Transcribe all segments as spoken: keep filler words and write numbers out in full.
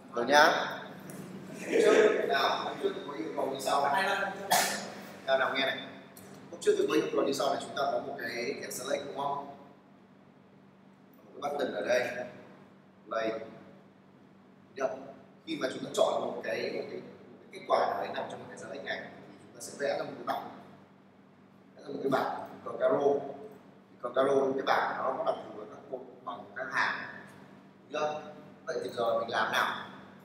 Rồi nhá. Trước nào, hôm trước tôi có yêu cầu như sau này. Nào nào nghe này. Hôm trước tôi có yêu cầu như sau này, chúng ta có một cái thẻ select đúng không? Một cái button ở đây. Play. Được. Khi mà chúng ta chọn một cái một cái, một cái kết quả nào đấy nằm trong cái select này thì chúng ta sẽ vẽ ra một cái bảng. Vẽ ra một cái bảng cờ caro. Cờ caro cái bảng nó có đặc thù là các cột bằng các hàng. Được. Vậy thì giờ mình làm nào?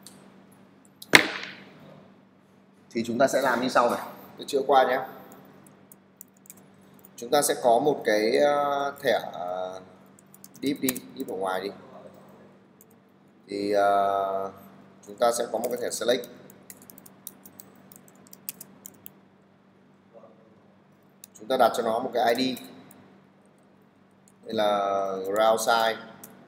Thì chúng ta sẽ làm như sau này. Tôi chữa qua nhé. Chúng ta sẽ có một cái thẻ uh, div đi, div ở ngoài đi. Thì uh, chúng ta sẽ có một cái thẻ select. Chúng ta đặt cho nó một cái i đê. Đây là ground size.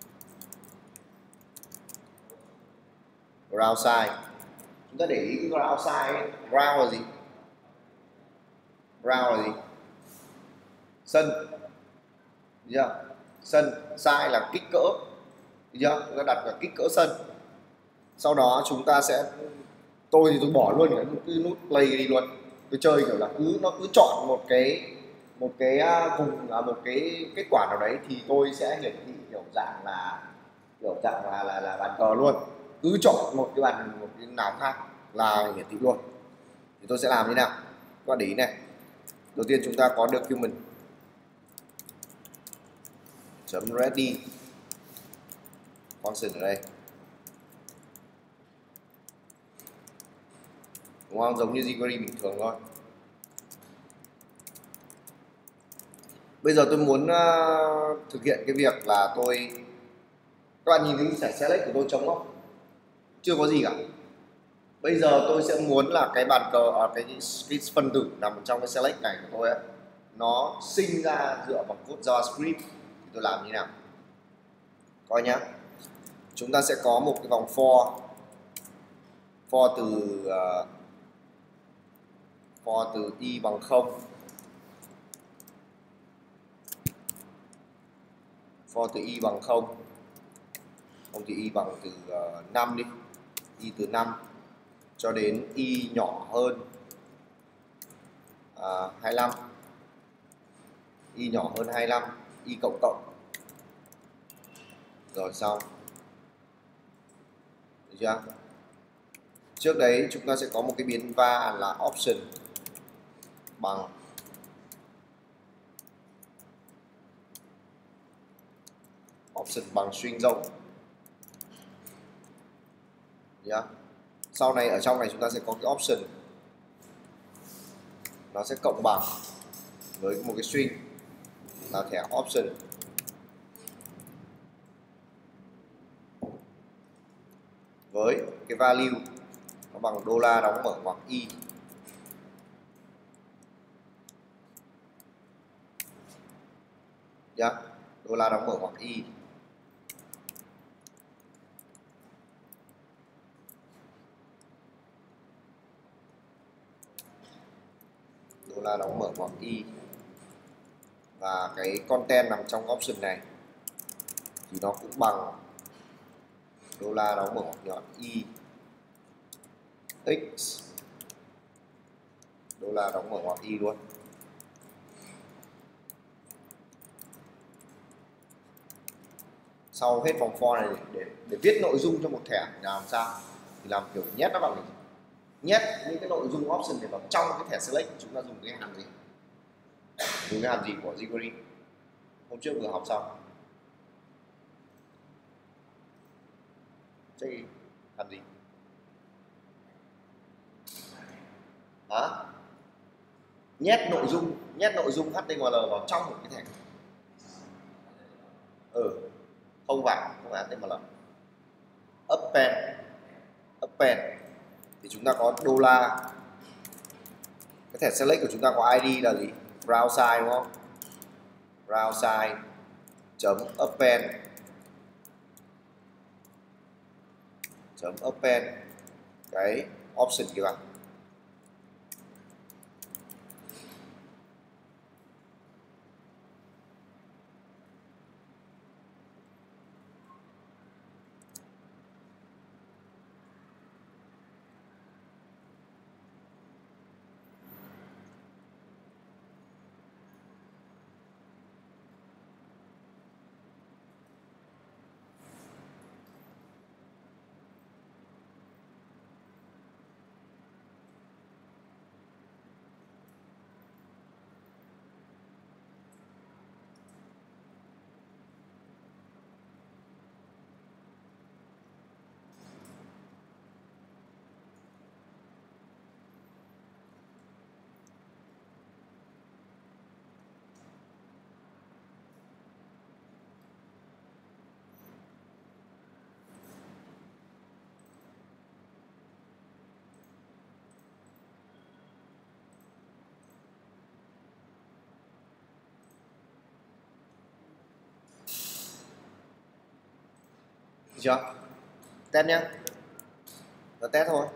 Ground size. Chúng ta để ý cái ground size ấy. Ground là gì? Ground là gì? Sân. Được chưa? Sân. Size là kích cỡ. Được chưa? Chúng ta đặt vào kích cỡ sân. Sau đó chúng ta sẽ, tôi thì tôi bỏ luôn cái, cái nút play đi luôn. Tôi chơi kiểu là cứ nó cứ chọn một cái một cái vùng một cái kết quả nào đấy thì tôi sẽ hiển thị kiểu dạng là kiểu dạng là là, là bàn cờ luôn. Cứ chọn một cái bàn một cái nào khác là hiển thị luôn. Thì tôi sẽ làm như nào? Các bạn để ý này. Đầu tiên chúng ta có document chấm ready function ở đây, đúng không? Giống như jQuery bình thường thôi. Bây giờ tôi muốn uh, thực hiện cái việc là tôi, các bạn nhìn thấy giải select của tôi trống không? Chưa có gì cả. Bây giờ tôi sẽ muốn là cái bàn cờ ở cái, cái phần tử nằm trong cái select này của tôi ấy, nó sinh ra dựa vào code JavaScript. Thì tôi làm như nào? Coi nhá. Chúng ta sẽ có một cái vòng for. For từ uh, for từ y bằng không. For từ y bằng không. Không thì y bằng từ uh, năm đi. Y từ năm cho đến y nhỏ hơn uh, hai mươi lăm. Y nhỏ hơn hai mươi lăm, y cộng cộng. Rồi xong. Được chưa? Trước đấy chúng ta sẽ có một cái biến va là option bằng option bằng string rộng. Yeah. Sau này ở trong này chúng ta sẽ có cái option, nó sẽ cộng bằng với một cái string là thẻ option với cái value nó bằng đô la đóng mở ngoặc y. Yeah. Đô la đóng mở ngoặc y. Đô la đóng mở ngoặc y. Và cái content nằm trong option này thì nó cũng bằng đô la đóng mở ngoặc nhọn y x đô la đóng mở ngoặc y luôn. Sau hết vòng for này để, để viết nội dung cho một thẻ làm sao thì làm kiểu nhét nó vào mình, nhét những cái nội dung option để vào trong cái thẻ select. Chúng ta dùng cái hàm gì? Dùng cái hàm gì của jQuery? Hôm trước vừa học xong. Check hàm gì? Hả? Nhét nội dung, nhét nội dung hát tê em lờ vào trong một cái thẻ. Ừ, không phải, không phải hát tê em lờ. Append, append thì chúng ta có đô la. Cái thẻ select của chúng ta có i đê là gì? Round size đúng không? Round size chấm append chấm append cái option kia vào. Được chưa? Test nhé. Nó test thôi.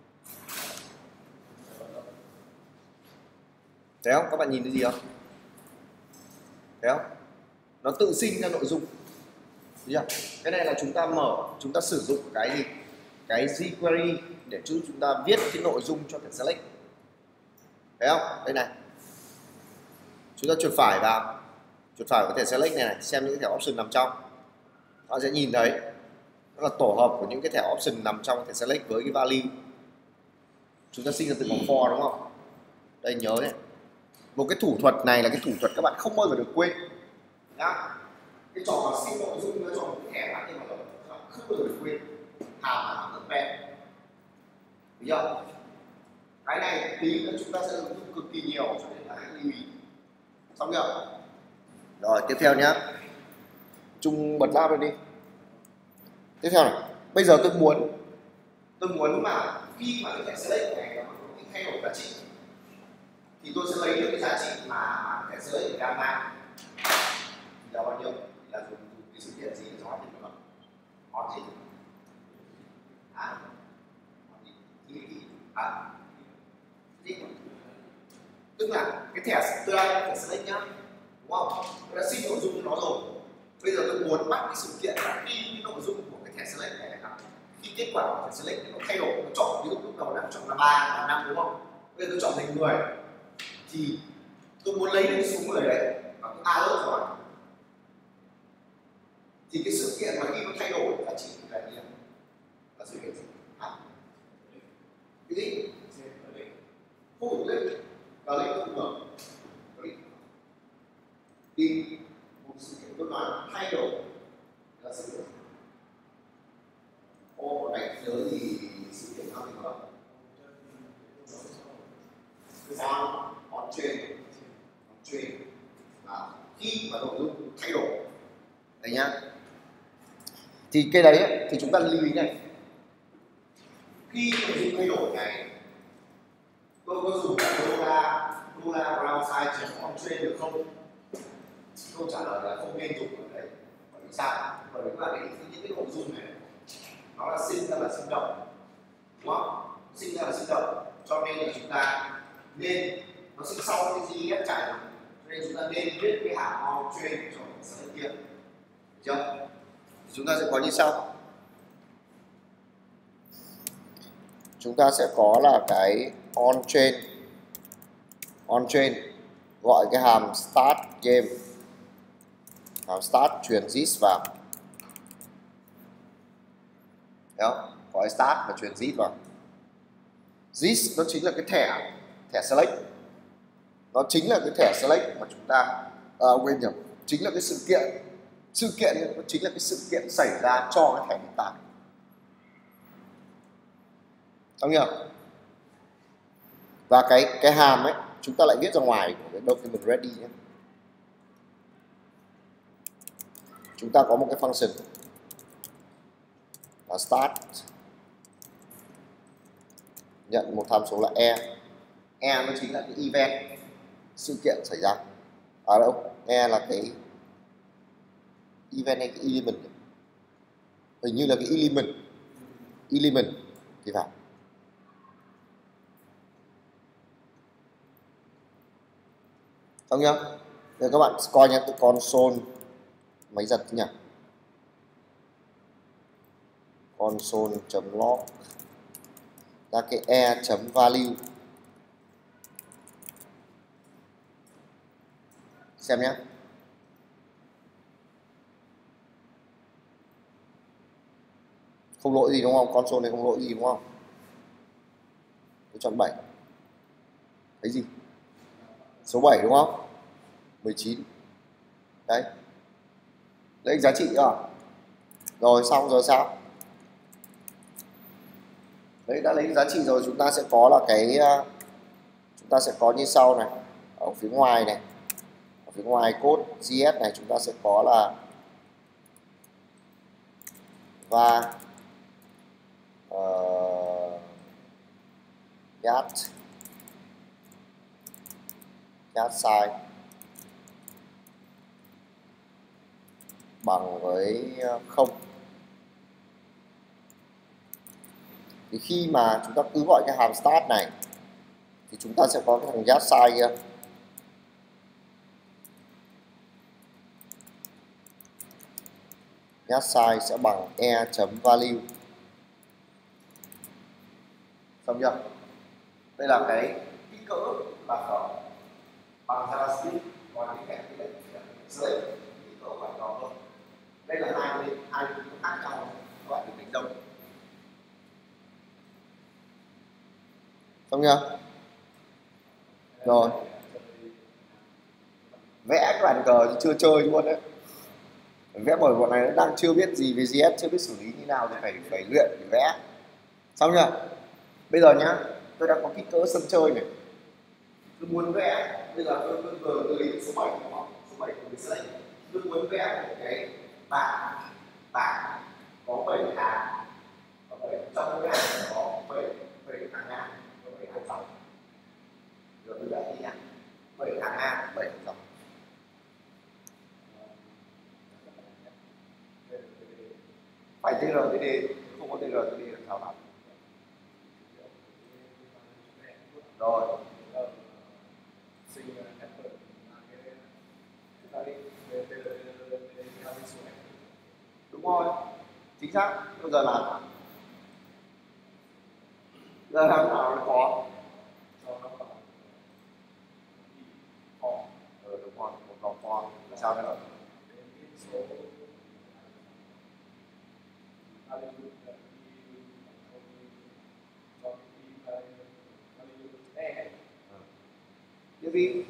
Thấy không? Các bạn nhìn thấy gì không? Thấy không? Nó tự sinh ra nội dung. Được chưa? Cái này là chúng ta mở, chúng ta sử dụng cái gì? Cái jQuery để chúng chúng ta viết cái nội dung cho thẻ select. Thấy không? Đây này. Chúng ta chuột phải vào, chuột phải vào thẻ select này, này xem những thẻ option nằm trong. Họ sẽ nhìn thấy đó là tổ hợp của những cái thẻ option nằm trong thẻ select với cái value. Chúng ta sinh ra từ vòng for đúng không? Đây nhớ nhé. Một cái thủ thuật này là cái thủ thuật các bạn không bao giờ được quên. Nhá. Cái trò mà sinh nội dung nó cho một cái thẻ bạn nhưng mà các bạn không bao giờ được quên. Hàm là hàm pen. Được chưa? Cái này tí nữa chúng ta sẽ ứng dụng cực kỳ nhiều cho nên là hãy lưu ý. Xong chưa? Rồi tiếp theo nhá. Trung bật lab lên đi. Tiếp theo này, bây giờ tôi muốn tôi muốn mà khi mà cái thẻ select này nó có những thay đổi giá trị thì tôi sẽ lấy được cái giá trị mà, mà thẻ select của gamma là bao nhiêu, là dùng cái sự kiện gì để cho nó được on gì à gì à gì tức là cái thẻ tôi đang thẻ select nhá, đúng không? Tôi đã sinh nội dung cho nó rồi. Bây giờ tôi muốn bắt cái sự kiện là khi cái nội dung của cái thẻ select này là khi kết quả của thẻ select nó thay đổi, nó chọn ví dụ lúc đầu là chọn là ba là năm đúng không? Bây giờ tôi chọn thành mười thì tôi muốn lấy được cái số mười đấy và tôi alert rồi thì cái sự kiện mà khi nó thay đổi giá trị là gì? Là sự kiện gì? À? Cái gì? Không đủ lên và lấy không mở thì một sự kiện tôi nói là thay đổi là sự kiện ô đánh nhớ gì sự kiện nào thì không on on train on train là khi mà nội dung thay đổi đấy nhá. Thì cái đấy ấy, thì chúng ta lưu ý này, khi nội dung thay đổi này tôi có dùng cả đô la đô la round size chấm on train được không? Câu trả lời là không nên dùng ở đấy. Bởi vì sao? Bởi vì các bạn thấy những cái nội dung này nó là sinh ra là sinh động, đúng không? Sinh ra là sinh động, cho nên là chúng ta nên nó sinh sau cái gì ghép chạy, cho nên chúng ta nên viết cái hàm on train cho cái sẽ kia, được chưa? Chúng ta sẽ có như sau. Chúng ta sẽ có là cái on train, on train gọi cái hàm start game, hàm start truyền this vào, đó, gọi start và truyền this vào. This nó chính là cái thẻ thẻ select, nó chính là cái thẻ select mà chúng ta à, quên nhầm, chính là cái sự kiện sự kiện nó chính là cái sự kiện xảy ra cho cái thẻ hiện tại. Xong chưa? Và cái cái hàm ấy chúng ta lại viết ra ngoài của cái document ready nhé. Chúng ta có một cái function là start, nhận một tham số là e. E nó chính là cái event, sự kiện xảy ra. À đâu, e là cái event hay cái element, hình như là cái element, element thì phải. Xong nhá. Rồi các bạn coi nhé, cái console máy giật nhỉ, console.log ra cái e.value xem nhé. Không lỗi gì đúng không? Console này không lỗi gì đúng không? Tôi chọn bảy. Thấy gì? Số bảy đúng không? mười chín. Đấy. Lấy giá trị rồi. Rồi xong rồi sao? Đấy, đã lấy giá trị rồi, chúng ta sẽ có là cái chúng ta sẽ có như sau này. Ở phía ngoài này, ở phía ngoài code gi ét này chúng ta sẽ có là và uh, get get size bằng với không. Thì khi mà chúng ta cứ gọi cái hàm start này thì chúng ta sẽ có cái thằng yard size kia. Yard size sẽ bằng e.value. Xong chưa? Đây là cái kích cỡ bản cổng bằng JavaScript, còn những cái này là kích cỡ bản cổng thôi. Đây là hai cái hai cái khác nhau các bạn đừng đánh đồng. Xong chưa? Rồi. Vẽ cái bàn cờ thì chưa chơi luôn đấy. Vẽ bởi bọn này nó đang chưa biết gì về giê ét, chưa biết xử lý như nào thì phải phải luyện để vẽ. Xong chưa? Bây giờ nhá, tôi đang có kích cỡ sân chơi này. Tôi muốn vẽ, bây giờ tôi vừa vừa tôi đến số bảy đúng không? Số bảy của mình sẽ đây. Tôi muốn vẽ một cái bảng bảng có bảy hàng, có bảy trong cái hàng có bảy bảy hàng ngang, có bảy hàng dọc. Rồi tôi vẽ đi nhá. bảy hàng ngang, bảy hàng dọc. Phải tê rờ tê đê, không có tê rờ tê đê làm sao làm. Rồi. Đúng rồi, chính xác. Bây giờ là giờ làm nào nó có ừ, đúng rồi, một vòng for là sao nữa. Tiếp đi.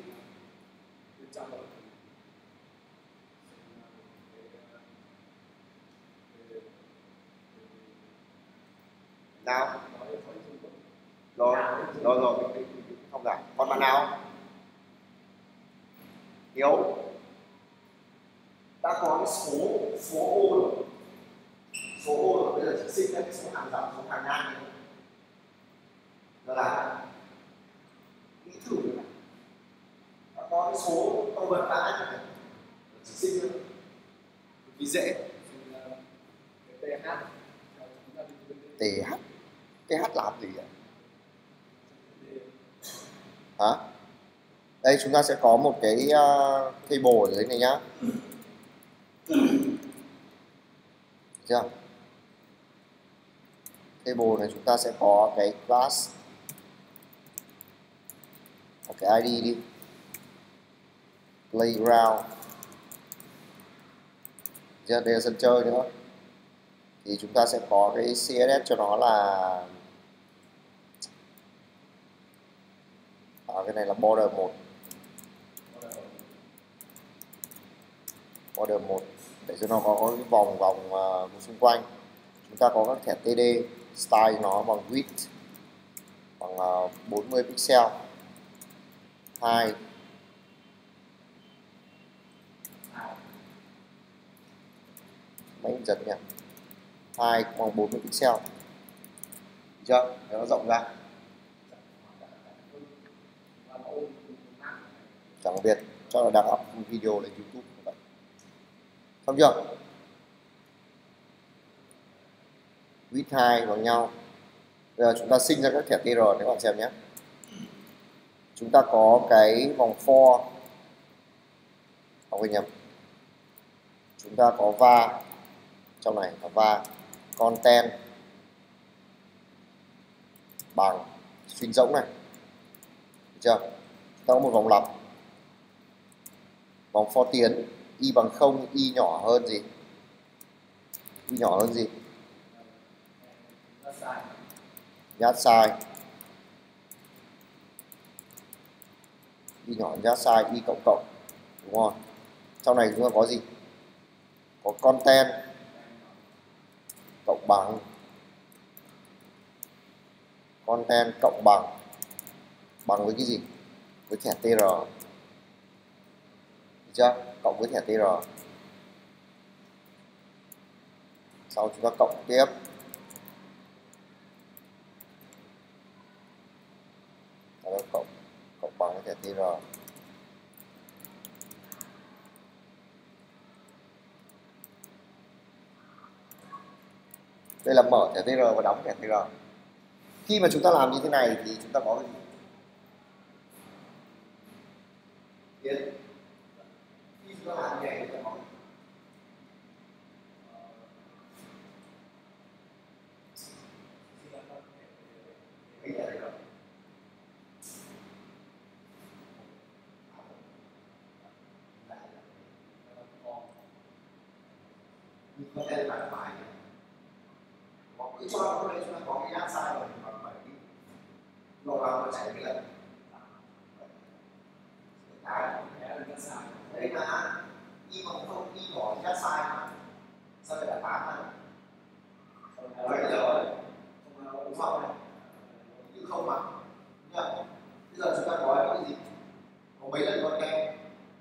Nào. Rồi, rồi rồi, mình, mình, mình không giải. Còn bạn nào? Hiếu. Đã có cái số số ô rồi. Số ô rồi, bây giờ chỉ sinh ra cái số hàng dọc, số hàng ngang này. Đó là nghĩ thử này. Đã có cái số câu vật vã này. Chỉ sinh ra. Vì dễ. tê hát. tê hát. tê hát làm gì vậy? Hả? Đây chúng ta sẽ có một cái uh, table ở dưới này nhá. Chưa? Table này chúng ta sẽ có cái class, có cái i đê đi, playground. Chưa? Đây là sân chơi nữa. Thì chúng ta sẽ có cái xê ét ét cho nó là à, cái này là border một. Border một để cho nó có, có cái vòng vòng uh, xung quanh. Chúng ta có các thẻ tê đê, style nó bằng width bằng uh, bốn mươi pixel, hai mấy giật nhỉ, hai bằng bốn mươi pixel. Được chưa? Để nó rộng ra. Chẳng biệt cho là đăng up video lên YouTube như vậy. Xong chưa? Width hai bằng nhau. Bây giờ chúng ta sinh ra các thẻ tê rờ để các bạn xem nhé. Chúng ta có cái vòng for, không quên nhầm. Chúng ta có va, trong này có va, content bằng string rỗng này. Được chưa? Chúng ta có một vòng lặp. Vòng for tiến, y bằng không, y nhỏ hơn gì? Y nhỏ hơn gì? Yard size. Y nhỏ yard size, y cộng cộng. Đúng không? Trong này chúng ta có gì? Có content cộng bằng content cộng bằng bằng với cái gì? Với thẻ tê rờ. Được chưa? Cộng với thẻ tê rờ. Sau chúng ta cộng tiếp. Đó, cộng cộng bằng với thẻ tê rờ. Đây là mở thẻ tê rờ và đóng thẻ tê rờ. Khi mà chúng ta làm như thế này thì chúng ta có cái gì? Tiến. Khi chúng ta làm như này chúng ta có cái gì đấy đâu. Nhưng có thể là bài có cứ cho nó đây chúng ta có cái áp sai rồi mà phải đi lâu lâu nó chạy cái lần đấy là y mà không y bỏ áp sai mà sao lại là tám này vậy rồi đúng không này chứ không mà nhá bây giờ chúng ta có cái gì có mấy lần con kem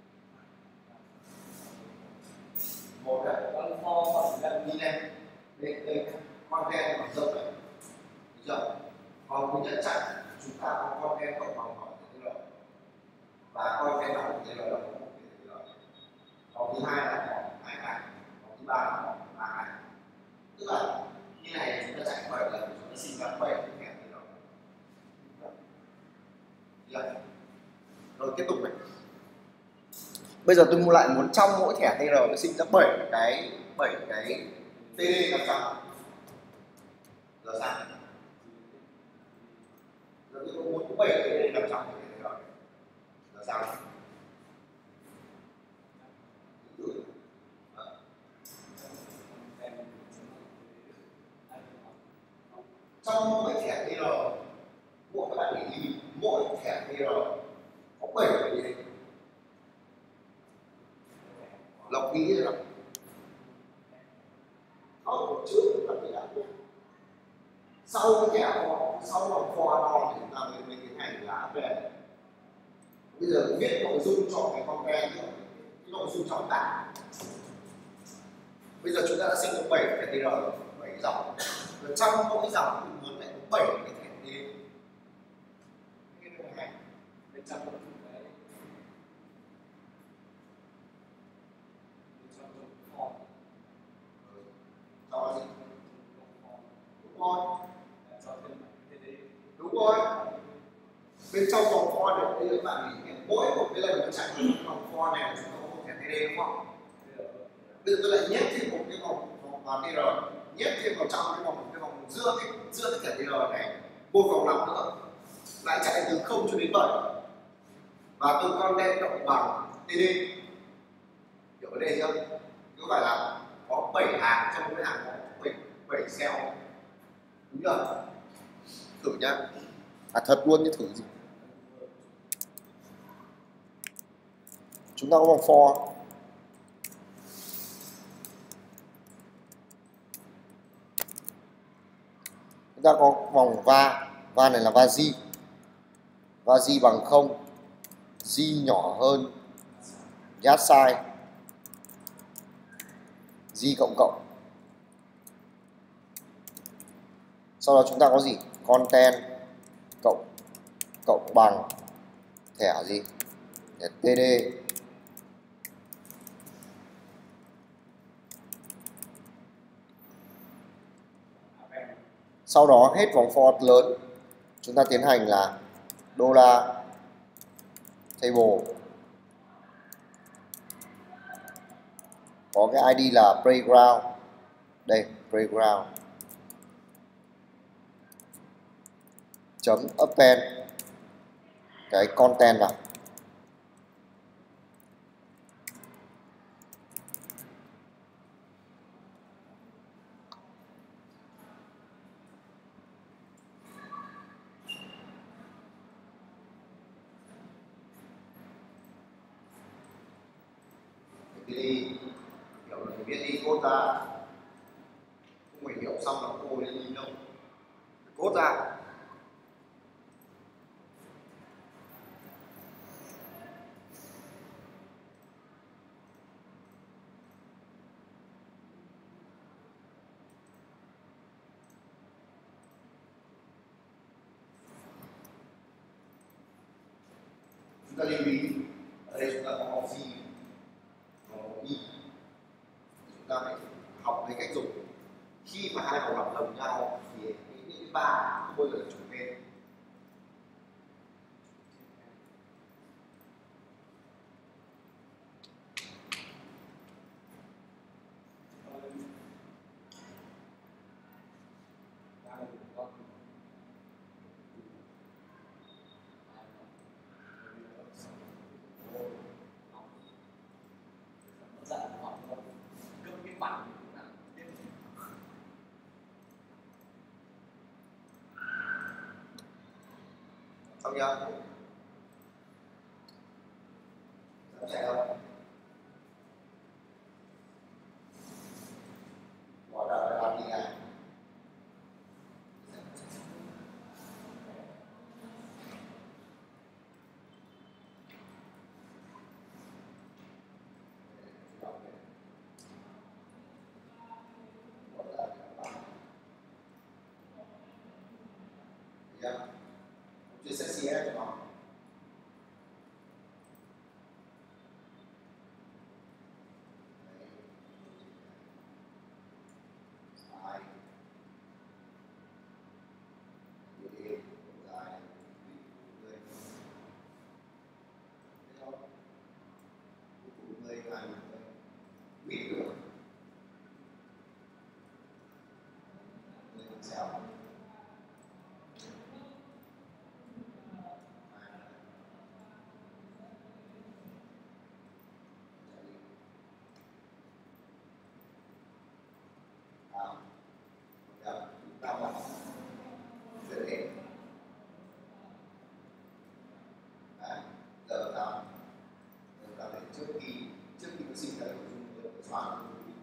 một đấy con kho khoảng lần đi này đây đây con kem bằng rộng này được chưa còn cái nhận chặn chúng ta có con kem cộng bằng khoảng thế rồi và con kem bằng thế rồi là một thế rồi còn thứ hai là có hai cái còn thứ ba là có ba cái tức là như này chúng ta chạy bảy lần chúng ta sinh ra bảy cái thẻ thế rồi rồi tiếp tục này. Bây giờ tôi mua lại muốn trong mỗi thẻ tê rờ nó sinh ra bảy cái bảy cái tê đê năm trăm. Giờ sao? Giờ tôi muốn bảy cái tê đê năm trăm thì rồi. Giờ sao? Trong mỗi thẻ tê rờ, mỗi các bạn để ý mỗi thẻ tê rờ có bảy cái gì? Lọc kỹ rồi. Không, trước là cái đã biết. Sau cái thẻ kho, sau vòng kho đo thì chúng ta mới mới tiến hành lá về. Bây giờ viết nội dung cho cái con kem cái nội dung trọng tả. Bây giờ chúng ta đã sinh được bảy cái tê rờ, bảy dòng. Và trong mỗi dòng mình muốn lại có bảy cái thẻ tê đê. Cái này bên trong cái cho gì? Đúng rồi. Đúng rồi. Bên trong vòng for này, bây giờ các bạn nghĩ mỗi một cái lần nó chạy vào vòng for này chúng ta có một thẻ tê đê đúng không? Bây giờ tôi lại nhét thêm một cái vòng vòng vào tê rờ, nhét thêm vào trong cái vòng cái vòng giữa cái giữa cái thẻ tê rờ này một vòng lặp nữa, lại chạy từ không cho đến bảy và tôi content cộng bằng tê đê. Hiểu vấn đề chưa? Cứ phải là có bảy hàng trong mỗi hàng có bảy bảy cell. Đúng chưa? Thử nhá. À thật luôn chứ thử gì. Chúng ta có vòng for. Chúng ta có vòng va. Va này là va G. Va G bằng không. G nhỏ hơn gas size. G cộng cộng. Sau đó chúng ta có gì? Content cộng cộng bằng thẻ gì? Thẻ tê đê. Sau đó hết vòng for lớn, chúng ta tiến hành là đô la table. Có cái i đê là playground. Đây, playground. Chấm append cái content vào. Đi hiểu là phải viết đi code ra, không phải hiểu xong là cô lên đi đâu, code ra. Chúng ta lưu ý ở đây chúng ta có học gì y, chúng ta phải học cái cách dùng. Khi mà hai vòng lặp đồng nhau thì những cái ba không bao giờ chúng Xong chưa? Chạy không? Bỏ đợi làm đi này. Chưa sexy hết cho nó. Trước khi trước khi nó sinh ra nội dung xóa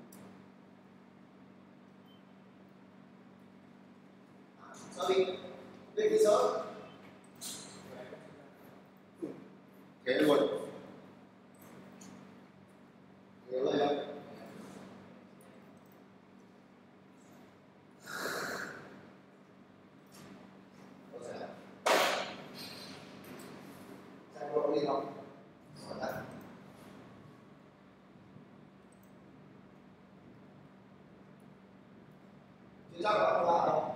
sao đi đi cái sớm thế luôn thế luôn sang độ đi không chắc là không lạ đâu.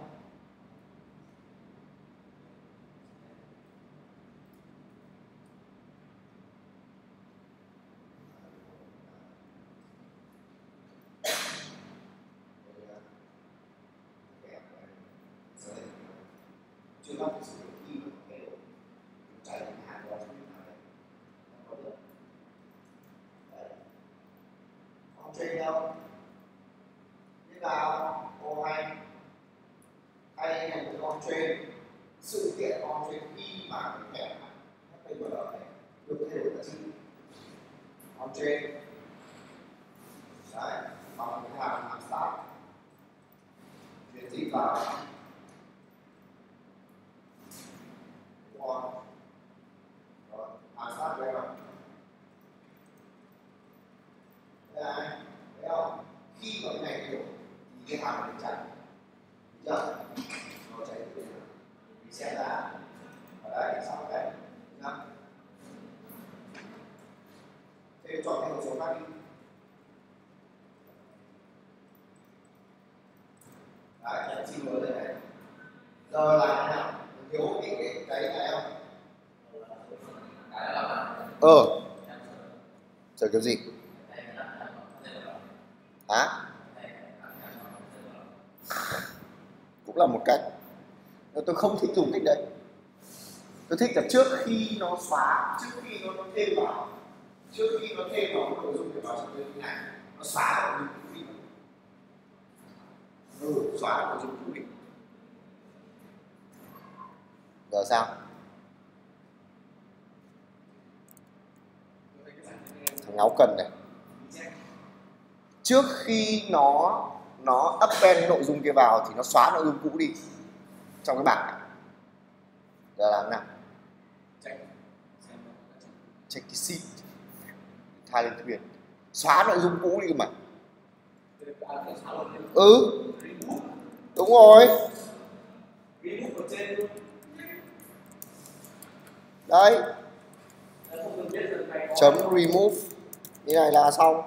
Chưa bắt được sự khi mà cái độ chạy đến hàng đó như nào đấy không có được đấy không chơi đâu như nào cô hay hay là một con train sự kiện con train khi mà cái thẻ hát pê vê này được thay đổi là gì con train đấy bằng cái hàm hàm start chuyển dịch vào con rồi hàm start đây rồi đây này thấy không khi mà cái này thay đổi thì cái hàm này chạy chưa nó chạy từ mình xem ra ở đây sau đây nhá thế chọn cái một số khác đi đấy nhận xin lỗi đây này giờ là thế nào thiếu cái cái cái này không ờ chờ kiểu gì hả cũng là một cách tôi không thích dùng cách đấy tôi thích là trước khi nó xóa trước khi nó, nó thêm vào trước khi nó thêm vào nội dung để vào trong cái này nó xóa nội dung cũ đi ừ, xóa nội dung cũ đi giờ sao thằng ngáo cần này trước khi nó nó append cái nội dung kia vào thì nó xóa nội dung cũ đi trong cái bảng này. Giờ làm nào check cái sheet thay lên thuyền xóa nội dung cũ đi mà ừ đúng rồi đấy chấm remove như này là xong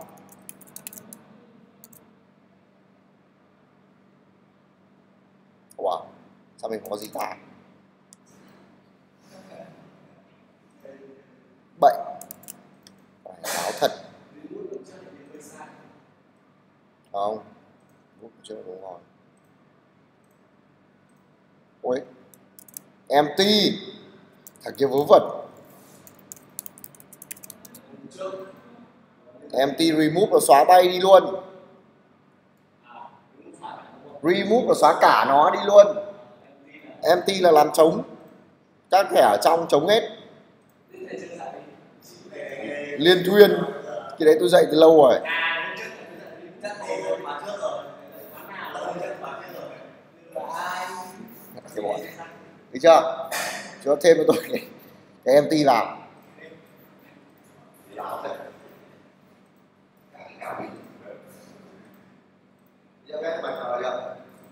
wow sao mình không có gì cả bậy phải báo thật không chưa đúng rồi ôi empty thằng kia vớ vẩn empty remove là xóa bay đi luôn remove là xóa cả nó đi luôn empty là làm trống Các thẻ ở trong trống hết. Liên thuyên, cái đấy tôi dạy từ lâu rồi. Được chưa? Cho thêm cho tôi cái, cái em tê vào. Giờ các bạn nói được.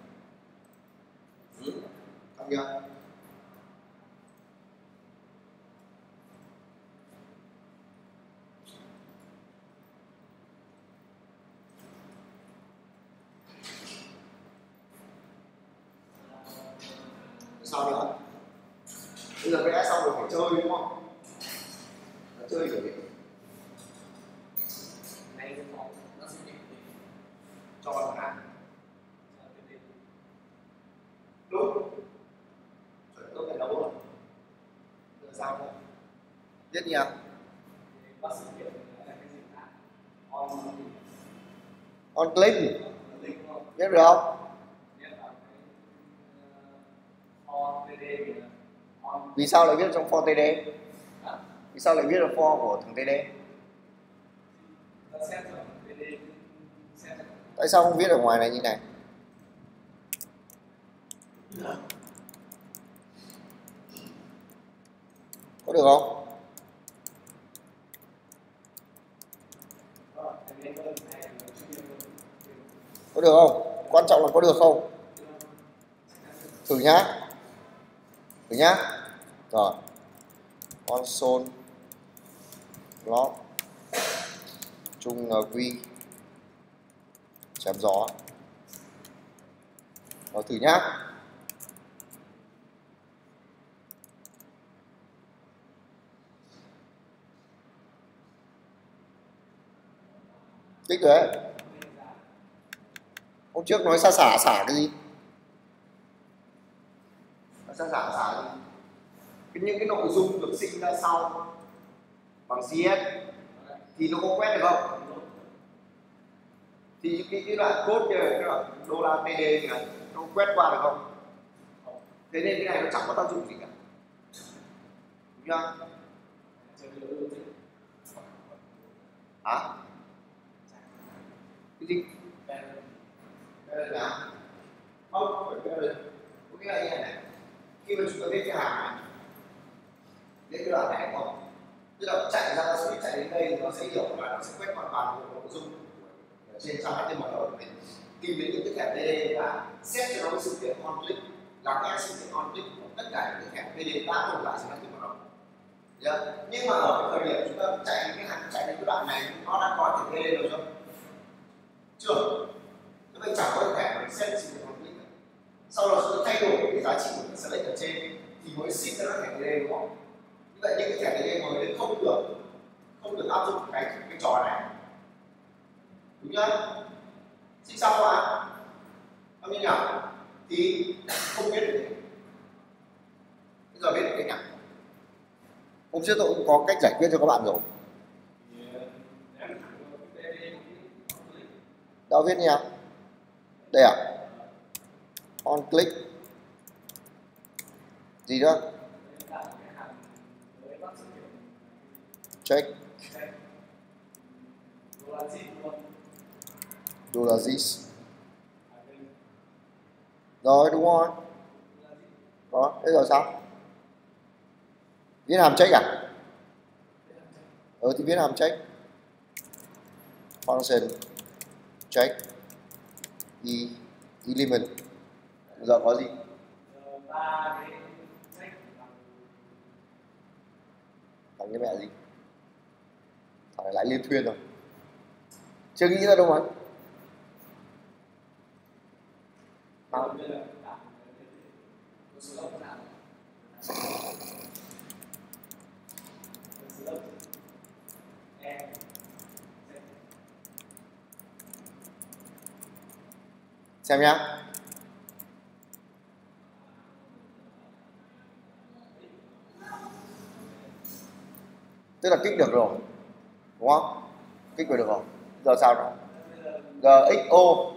Ừ, không chưa? Sao nữa? Bây giờ vẽ xong rồi phải chơi đúng không? Nó chơi kiểu gì? Cho nó hả? Đúng. Tôi phải đấu rồi. Giờ sao nữa? Viết gì ạ? On click. Viết được không? Vì sao lại viết trong for tê đê? Vì sao lại viết được for của thằng tê đê? Tại sao không viết ở ngoài này như này? Có được không? Có được không? Quan trọng là có được không? Thử nhá. Thử nhá. Rồi. Console log chung quy chém gió. Rồi thử nhá. Tích rồi đấy. Hôm trước nói xa xả xả cái gì? Nói xa xả xả gì? Cái những cái nội dung được sinh ra sau bằng xê ét thì nó có quét được không? Thì cái, cái đoạn code kia cái đoạn đô la tê đê này nó quét qua được không? Thế nên cái này nó chẳng có tác dụng gì cả. Đúng chưa? Hả? Cái gì? Đây là nào? Không, không phải đây. Có nghĩa là như này. Khi mà chúng ta viết cái hàng này, viết cái đoạn này không? Tức là chạy ra nó sẽ chạy đến đây thì nó sẽ hiểu là nó sẽ quét hoàn toàn bộ nội dung trên trang hát tê em lờ của mình, tìm đến những cái thẻ tê đê và xét cho nó cái sự kiện on click, là cái sự kiện on click của tất cả những cái thẻ tê đê đã tồn tại trên hát tê em lờ. Yeah. Nhưng mà ở cái thời điểm chúng ta chạy cái hàng chạy đến cái đoạn này nó đã có thẻ tê đê rồi chưa? Chưa. Nó phải chẳng có thẻ để xét sự kiện on click. Sau đó chúng ta thay đổi cái giá trị của cái select ở trên thì mới sinh ra thẻ tê đê đúng không? Như vậy những cái thẻ tê đê mới đến không được không được áp dụng cái cái trò này. Đúng chưa? Sinh sau mà không như nào thì không biết được. Bây giờ biết được cách nào? Hôm trước tôi cũng có cách giải quyết cho các bạn rồi. Đâu viết nhỉ? Đây à? On click gì đó? Check đô la zis. Rồi đúng rồi. Đó, thế rồi sao? Viết hàm check à? Ừ thì viết hàm check. Function check e element. Giờ có gì? Bằng cái mẹ gì? Thằng này lại liên thuyên rồi. Chưa nghĩ ra đâu mà. Xem nhá. Tức là kích được rồi. Đúng không? Kích được rồi. Giờ sao nữa? Giờ ích ô.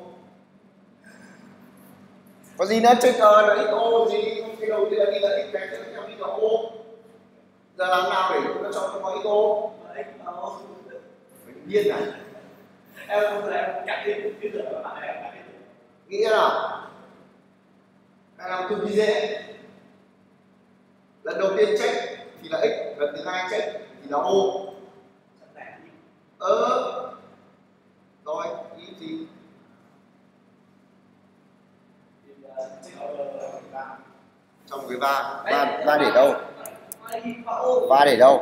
Có gì nữa chơi cờ là ích ô gì? Cái đầu tiên là đi là ích cái là ô. Giờ làm nào để nó cho nó có ít ô? Phải điên à? Em không em chẳng biết biết được các bạn em chẳng biết được. Nghĩ thế nào? Cái nào cực kỳ dễ. Lần đầu tiên check thì là x, lần thứ hai check thì là ô. Ờ. Rồi, ý gì? Trong cái va, va, va để đâu? Va để đâu?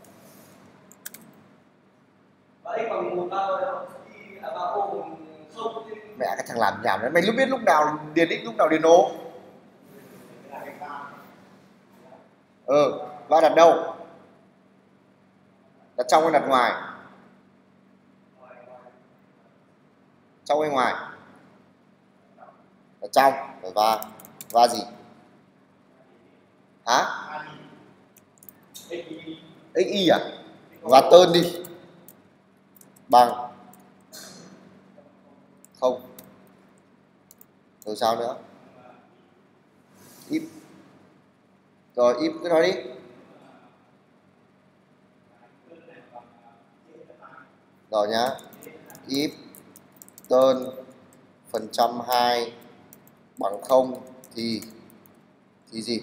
Mẹ cái thằng làm nhảm đấy, mày lúc biết lúc nào điền x lúc nào điền ô. Ừ, va đặt đâu? Đặt trong hay đặt ngoài? Trong hay ngoài? Đặt trong, rồi va. Va gì? Hả? xy à? Va tơn đi. Bằng không. Rồi sao nữa? If. Rồi if cứ nói đi. Rồi nhá. If tơn phần trăm hai bằng không thì thì gì?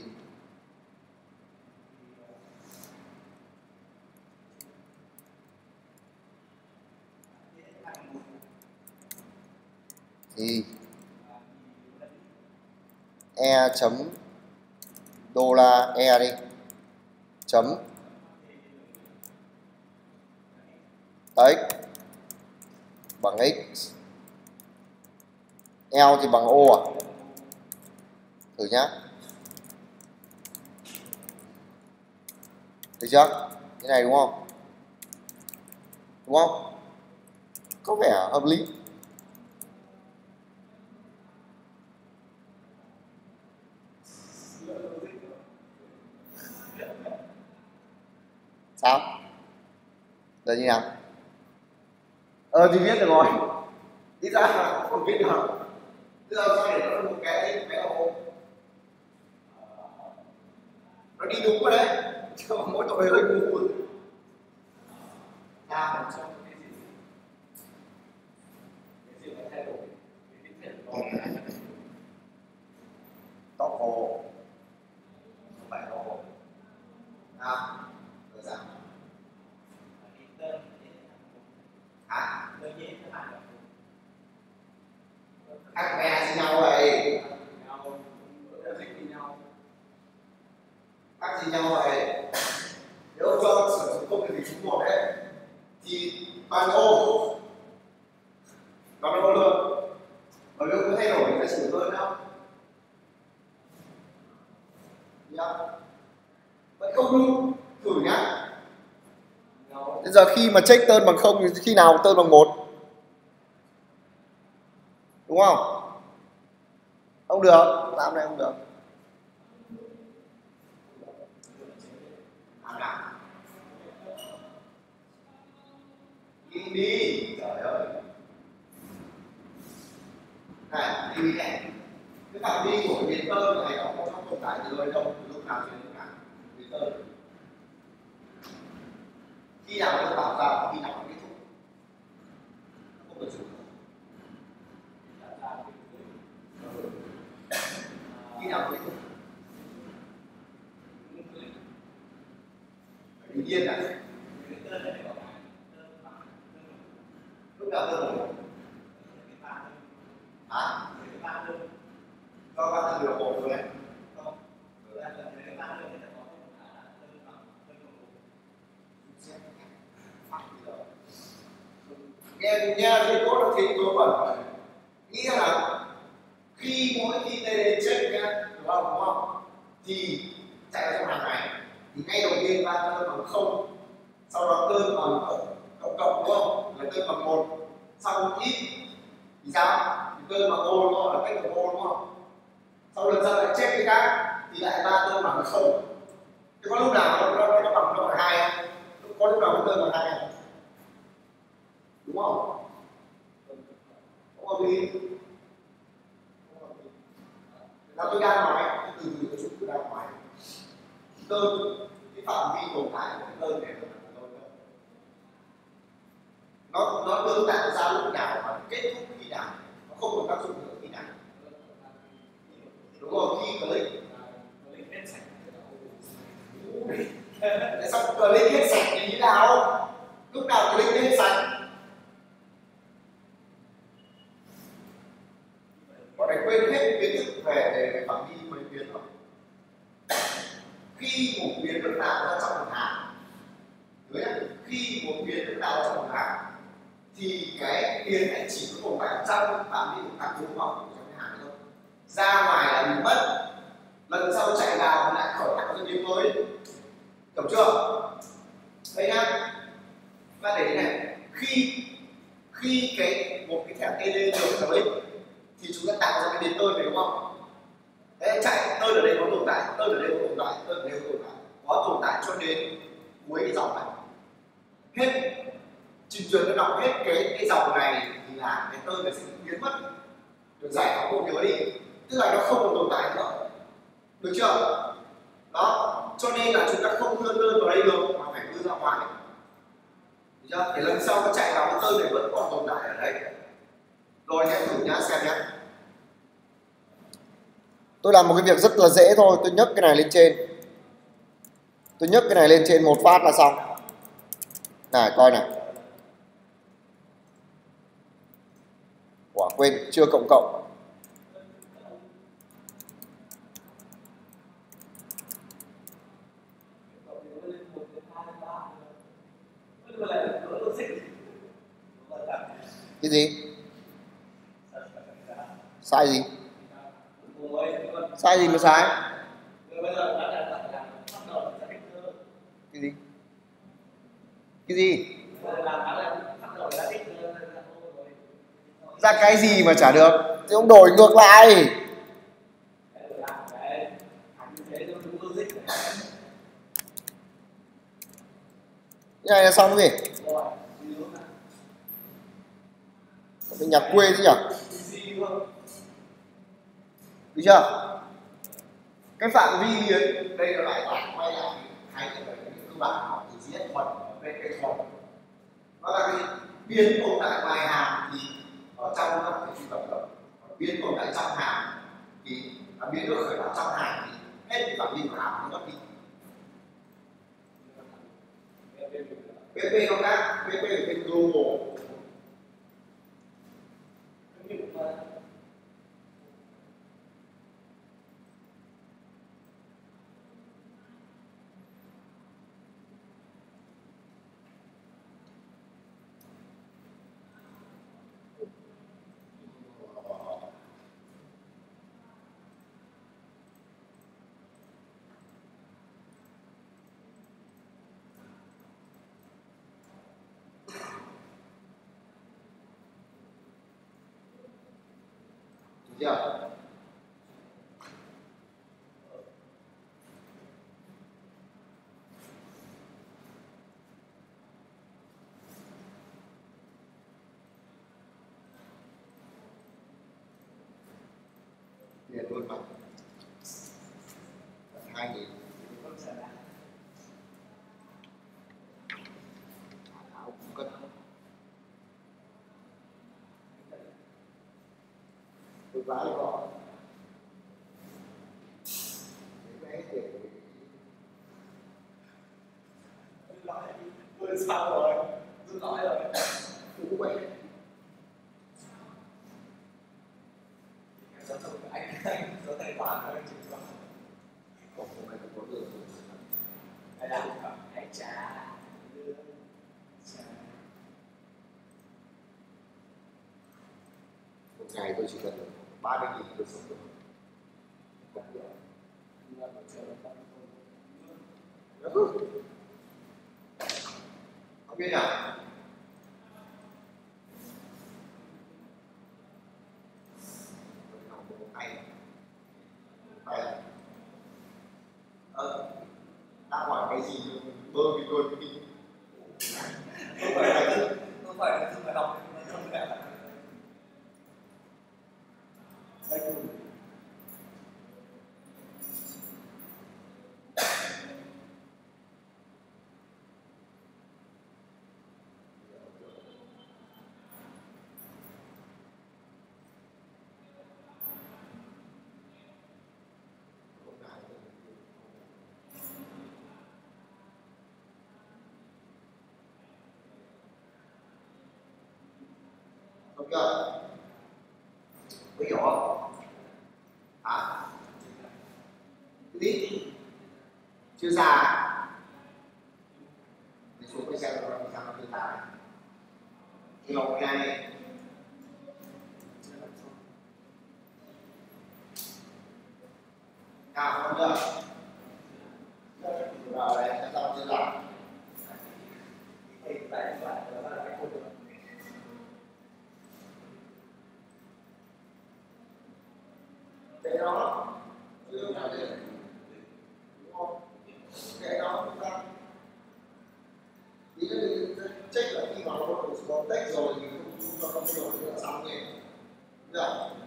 Thì e chấm đô la e đi chấm x bằng x, L thì bằng O à? Thử nhá. Được chưa? Cái này đúng không? Đúng không? Có vẻ hợp lý. Sao? Giờ như nào? Ờ thì viết được rồi. Đi ra là không viết được. Bây giờ sao để nó một cái cái ô. Nó đi đúng rồi đấy. Chứ mà mỗi tội hơi ngu. À, làm sao cái gì? Cái gì nó thay đổi? Cái viết tóc hồ. Không phải tóc hồ. À, rồi sao? À, các bè gì nhau vậy? Các gì nhau vậy? Nếu cho sử dụng công nghệ thì chúng một đấy thì bằng ô bằng ô luôn. Bởi vì có thay đổi cái sử hơn đâu. Yeah. Vậy không đúng. Thử nhá. Bây giờ khi mà check tơn bằng không thì khi nào tơn bằng một? Đúng không? Không được, làm này không được. Đi đi, trời ơi. Này, đi này. Cái phạm vi của biến tơn này nó không tồn tại từ nơi đâu, từ lúc nào đến lúc nào. Biến tơn. Khi nào nó tạo ra, khi nào nó kết thúc. Không được dùng. Khi nào kết thúc? Phải đi yên này. Lúc nào tơn một? Hả? Cho ba tơn được một rồi này. Nghe nghe thấy có được thì tôi bẩn. Nghĩa là khi mỗi khi tê đê check nhá, đúng không? Đúng không? Thì chạy vào trong hàng này thì ngay đầu tiên ba tơn bằng không, sau đó tơn bằng cộng cộng đúng không? Là tơn bằng một, sau ít thì sao? Thì tơn bằng ô đúng không? Là cách bằng ô đúng không? Sau lần sau lại check cái khác thì lại ba tơn bằng không. Thế có lúc nào nó nó nó bằng nó bằng hai không? Có lúc nào nó tơn bằng hai không? Đúng không? Không hợp lý. Là tôi đang nói từ từ cái chụp tôi đang nói đơn, cái phạm vi tồn tại của cái đơn này là nó nó đơn tạo ra lúc nào và kết thúc khi nào, nó không còn tác dụng nữa khi nào, đúng không? Khi click tại sao click hết sạch thì như nào, lúc nào click hết sạch? Bọn này quên hết kiến thức về về phạm vi mấy biến rồi. Khi một biến được tạo ra trong một hàng, khi một biến được tạo ra trong một hàng thì cái biến này chỉ có tồn tại trong phạm vi của các đúng không, trong cái hàng thôi, ra ngoài là bị mất, lần sau chạy vào lại khởi tạo ra biến mới, hiểu chưa? Đây nhá, ta để thế này, khi khi cái một cái thẻ tê đê được tới thì chúng ta tạo ra cái biến đơn này đúng không? Đấy, chạy đơn ở đây có tồn tại, đơn ở đây có tồn tại, đơn ở đây có tồn tại, có tồn tại cho đến cuối cái dòng này, hết trình duyệt nó đọc hết cái cái dòng này thì là cái đơn này sẽ biến mất, được giải phóng bộ nhớ đi, tức là nó không còn tồn tại nữa, được chưa? Đó, cho nên là chúng ta không đưa đơn vào đây được mà phải đưa ra ngoài, được chưa? Để lần sau nó chạy vào cái đơn này vẫn còn tồn tại ở đây. Rồi nhé, thử nhá, xem nhé. Tôi làm một cái việc rất là dễ thôi, tôi nhấc cái này lên trên, tôi nhấc cái này lên trên một phát là xong. Này coi này, quả quên chưa cộng cộng. Cái gì? Sai gì? Sai gì mà sai? Cái gì? Cái gì? Ra cái gì mà trả được? Thì ông đổi ngược lại. Cái này là xong cái gì? Mình nhạc quê chứ nhỉ? Được chưa? Cái phạm vi biến đây là lại bản quay lại hay là cái cơ bản học từ Z thuần về cái thuần, nó là cái biến tồn tại ngoài hàm thì ở trong các cái truy cập được, biến tồn tại trong hàm thì à, biến được khởi tạo trong hàm thì hết cái phạm vi của hàm nó mất đi. pê pê nó khác, pê pê là cái global. Được chưa? Tiền luôn mà hai nghìn áo cũng cất tôi giá là có cái tiền tôi sao rồi tôi nói rồi cũng vậy. Anh anh có tài khoản thôi chứ không không phải có được hay là hãy trả một ngày tôi chỉ cần ba mươi nghìn tôi sống được. Không biết nhỉ? Ờ, đã hỏi cái gì bơ vì luôn đi. Không phải là không phải là không phải học không phải là đây. Đúng chưa? Có hiểu không? Hả? Cái gì? Chưa xa. Đi xuống cái xe nó làm sao nó chưa xa. Hiểu ngay. Cao không chưa? Vào đây, làm sao chưa làm? Cái đó chưa nào đây. Đúng không? Cái đó chúng ta ý là check là khi mà nó có text rồi thì chúng ta không thay đổi nữa là xong nhỉ? Được không?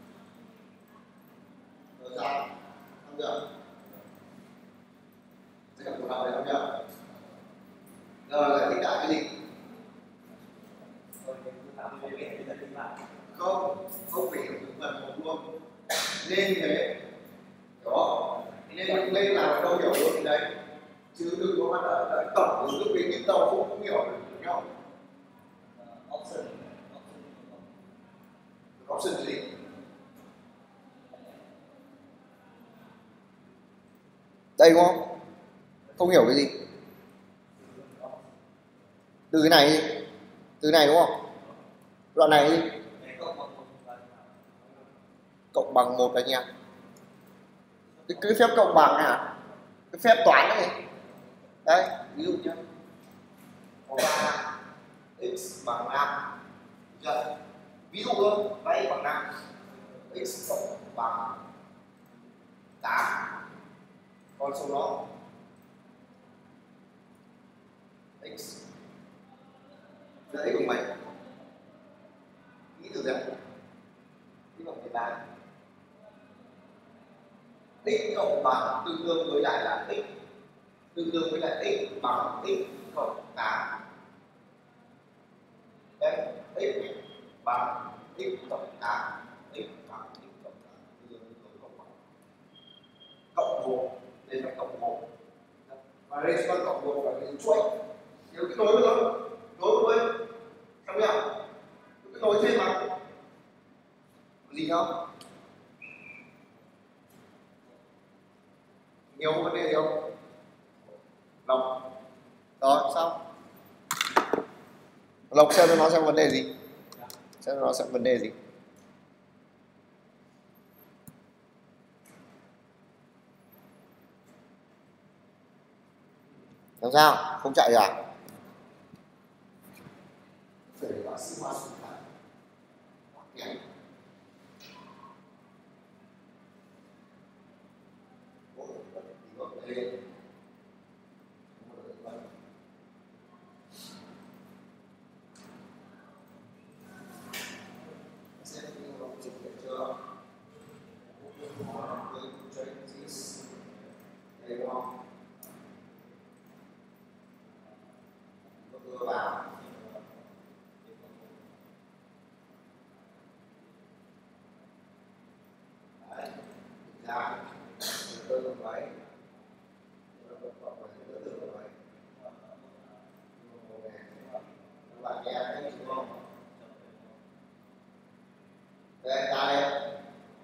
Rồi sao? Không được. Sẽ gặp một đầu này không được. Rồi giải thích lại cái gì? Không, không phải hiểu được phần một luôn. Nên như thế. Hiểu không? Nên lên làm đâu hiểu được đấy. Chứ đừng có mà đợi, đợi tổng lúc đến những đầu không, không hiểu được, hiểu không? Option. Option gì? Đây đúng không? Không hiểu cái gì? Từ cái này đi. Từ này đúng không? Đoạn này đi. Cộng bằng một anh em. Cái, cái phép cộng bằng này hả? Cái phép toán này. Đây, ví dụ nhé. Có ba x bằng năm. Được. Ví dụ thôi, ba x bằng năm. X cộng bằng tám. Con số đó x là x bằng mấy? Nghĩ từ đây x bằng mười ba. X cộng bằng tương đương với lại là x tương đương với lại x bằng x cộng tám. Đây, x bằng x cộng tám, x bằng x cộng tám tương đương với cộng bằng cộng một. Đây phải cộng một. Và đây sẽ cộng một và cái chuỗi. Nếu cái nối với nó, nối với xong nhá. Cái nối thêm mà gì không? Nhiều vấn đề gì không? Lộc. Đó, xong. Lộc xem cho nó xem vấn đề gì. Xem cho nó xem vấn đề gì. Làm sao? Không chạy à? Phải là sinh hoạt sinh hoạt. Kém. Lên. Xem như nó dịch chưa? Đây đúng không? Đưa vào. Đấy. Ra. Tôi được mấy. Các bạn nghe thấy đúng không? Đây ta đây. Cái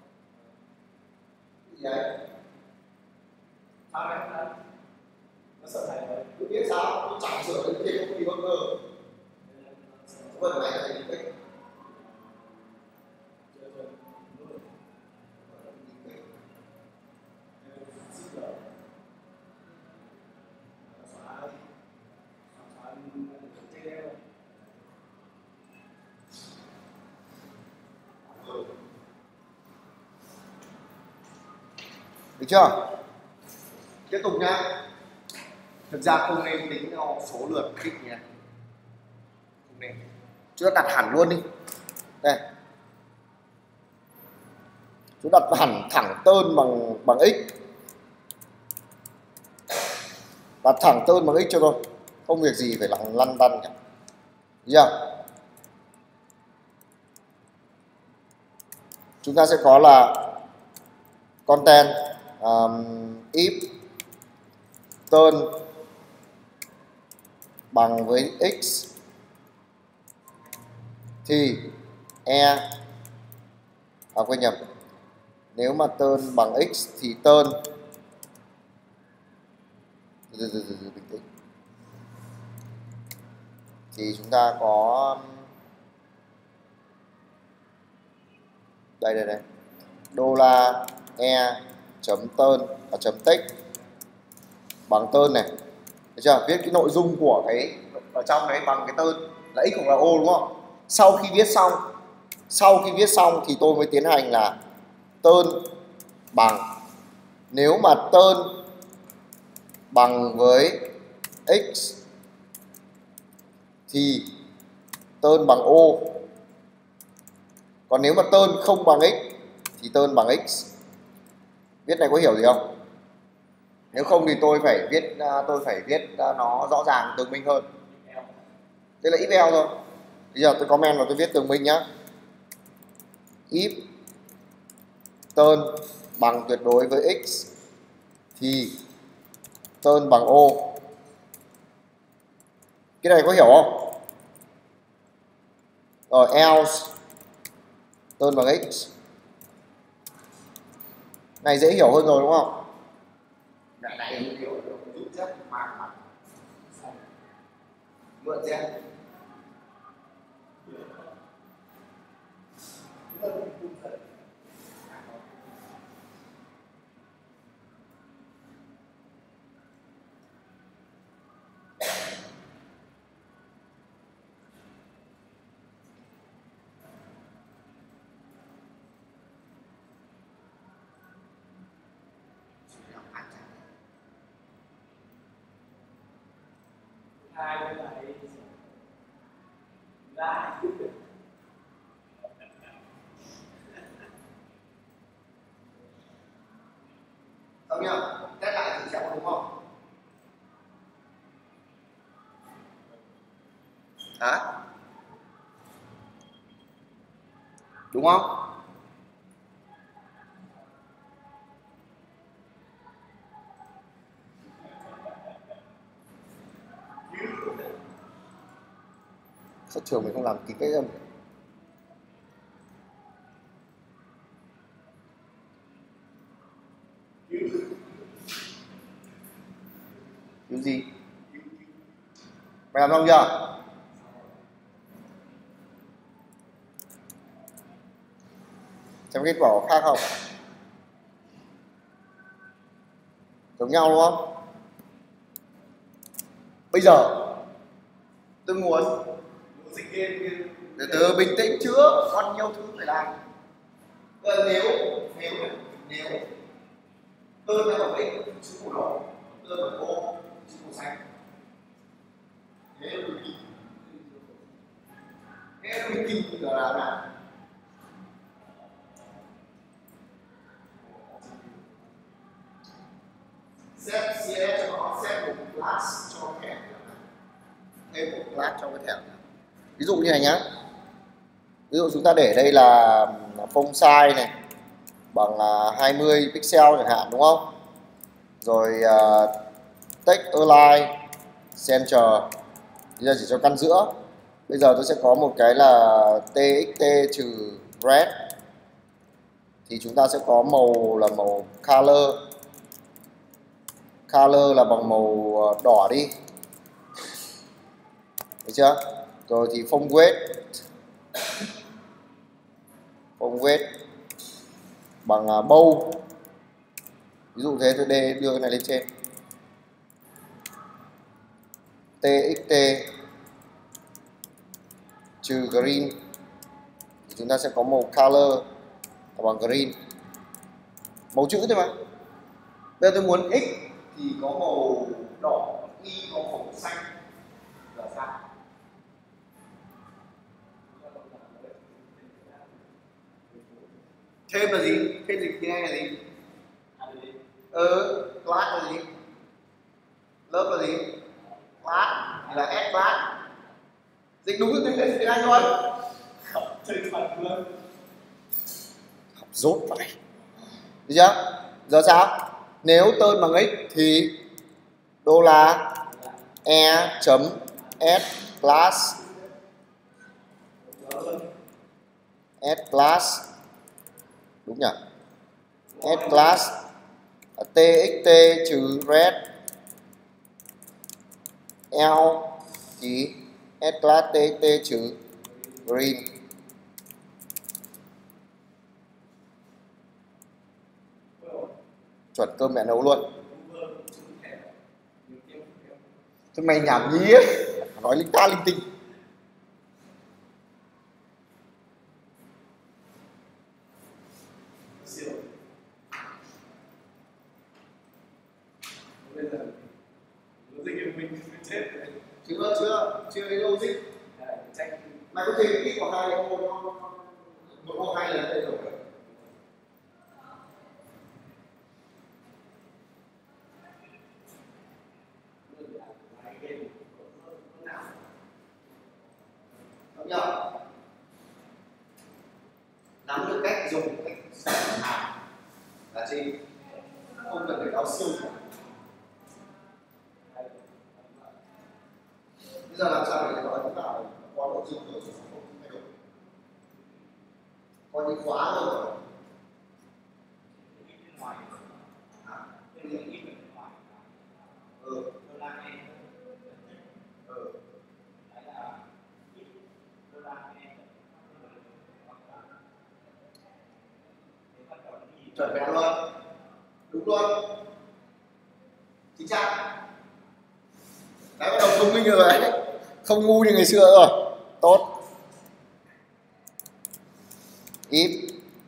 gì đấy? Sao đấy? Nó sợ này rồi. Cứ biết sao? Nó chẳng sửa đến thì không bị bất ngờ. Vấn này là gì vậy? Được chưa? Tiếp tục nhá. Thực ra không nên tính theo số lượt click nhé. Không nên. Chúng ta đặt hẳn luôn đi. Đây. Chúng ta đặt hẳn thẳng tơn bằng bằng x. Đặt thẳng tơn bằng x cho tôi. Không việc gì phải lăn lăn tăn cả. Được chưa? Chúng ta sẽ có là content um, if tơn bằng với x thì e à quên nhầm, nếu mà turn bằng x thì turn bình tĩnh thì chúng ta có đây đây đây đô la e chấm turn và chấm text bằng turn này, được chưa? Viết cái nội dung của cái ở trong đấy bằng cái turn là x hoặc là o, đúng không? Sau khi viết xong sau khi viết xong thì tôi mới tiến hành là turn bằng, nếu mà turn bằng với x thì turn bằng o, còn nếu mà turn không bằng x thì turn bằng x. Viết này có hiểu gì không? Nếu không thì tôi phải viết tôi phải viết nó rõ ràng tường minh hơn. Đây là if else thôi. Bây giờ tôi comment và tôi viết tường minh nhá. If turn bằng tuyệt đối với x thì turn bằng o. Cái này có hiểu không? Rồi else turn bằng x. Này dễ hiểu hơn rồi đúng không? Này này hiểu được rút chất mà mặt. Mượn chưa? hai cái này ra Không nhá, test lại thì sẽ đúng không? Hả? Đúng không? Sao trường mình không làm ký cái âm? Cái gì? Mày làm xong chưa? Xem kết quả có khác không? Giống nhau đúng không? Bây giờ tôi muốn từ từ bình tĩnh chưa, còn nhiều thứ phải làm. Và nếu nếu nếu tôi là một cái chữ màu đỏ, tôi là ô chữ màu xanh, thế mình thế mình kịp là làm nào? Set sẽ cho nó set một class cho thẻ, thêm một class cho cái thẻ. Ví dụ như này nhá, ví dụ chúng ta để đây là font size này bằng hai mươi pixel chẳng hạn, đúng không? Rồi uh, text align center, bây giờ chỉ cho căn giữa. Bây giờ tôi sẽ có một cái là txt trừ red, thì chúng ta sẽ có màu là màu color, color là bằng màu đỏ đi, được chưa? Rồi thì font weight, font weight bằng bold, ví dụ thế. Tôi đưa cái này lên trên, txt trừ green thì chúng ta sẽ có màu color là bằng green, màu chữ thôi mà. Bây giờ tôi muốn x thì có màu đỏ, y có màu xanh là sao? Thêm là gì? Thêm dịch tiếng Anh là gì? Ừ, class là gì? Lớp là gì? Class thì là S class. Dịch đúng tiếng Anh tiếng Anh luôn. học trên mặt luôn. Học dốt vậy. Được chưa? Giờ sao? Nếu tên bằng x thì đô la e chấm s class S class đúng nhỉ, S class txt trừ red L chỉ S class txt trừ green. Chuẩn cơm mẹ nấu luôn. Thế mày nhảm nhí ấy, nói linh ta linh tinh. Chưa chưa chưa thấy logic. Mày có thể nghĩ có hai ô một ô hai lần đây rồi. Đúng chưa? Nắm được cách dùng cách hàm là gì? Không cần phải đào siêu. Bây giờ làm sao để nó ấn vào có nội dung của sản phẩm thay đổi, có những khóa rồi. Ừ. Ừ. Chuẩn mẹ luôn, đúng luôn, chính xác. Đấy, bắt đầu thông minh rồi đấy, không ngu như ngày xưa rồi. Tốt. If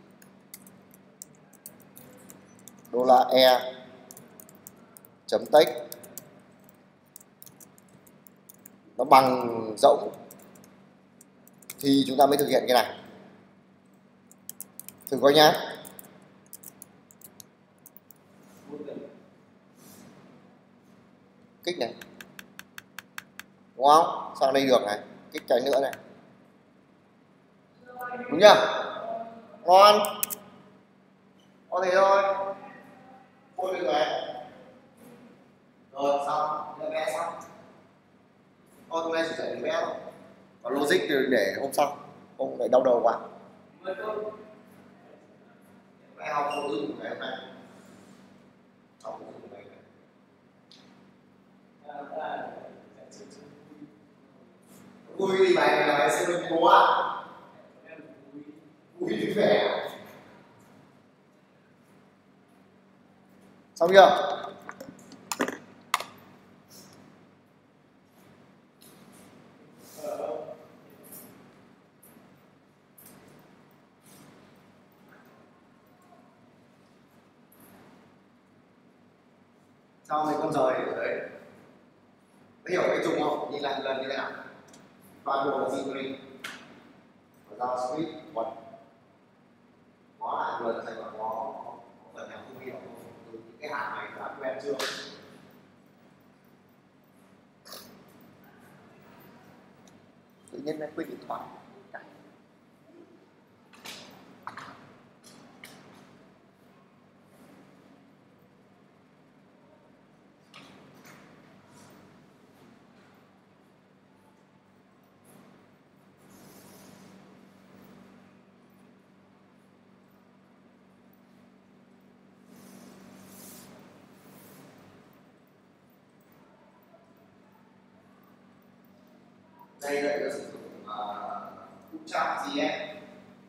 đô la e chấm text nó bằng rỗng thì chúng ta mới thực hiện cái này. Thử coi nhá. Kích này, đúng không? Sang đây được này, kích cái nữa này, đúng nhá. Ngon, có thể thôi. Ôi được rồi. Rồi xong, đã vẽ xong. Thôi hôm nay chỉ dạy vẽ thôi. Còn logic thì để hôm sau, không phải đau đầu quá. Vẽ học không dùng cái này. Học không dùng cái này. Vui thì bài này sẽ được cố ạ. Vui thì vẻ. Xong chưa? Sau mấy con rời ở đấy, có hiểu cái trùng không? Nhìn lại lần như thế nào? Toàn bộ là Zigri và giao script một ngó lại lần xem là có, có phần nào không hiểu không? Cái hàm này đã quen chưa? Tự nhiên nó quên điện thoại. Đây lại là sử dụng Bootstrap gi ét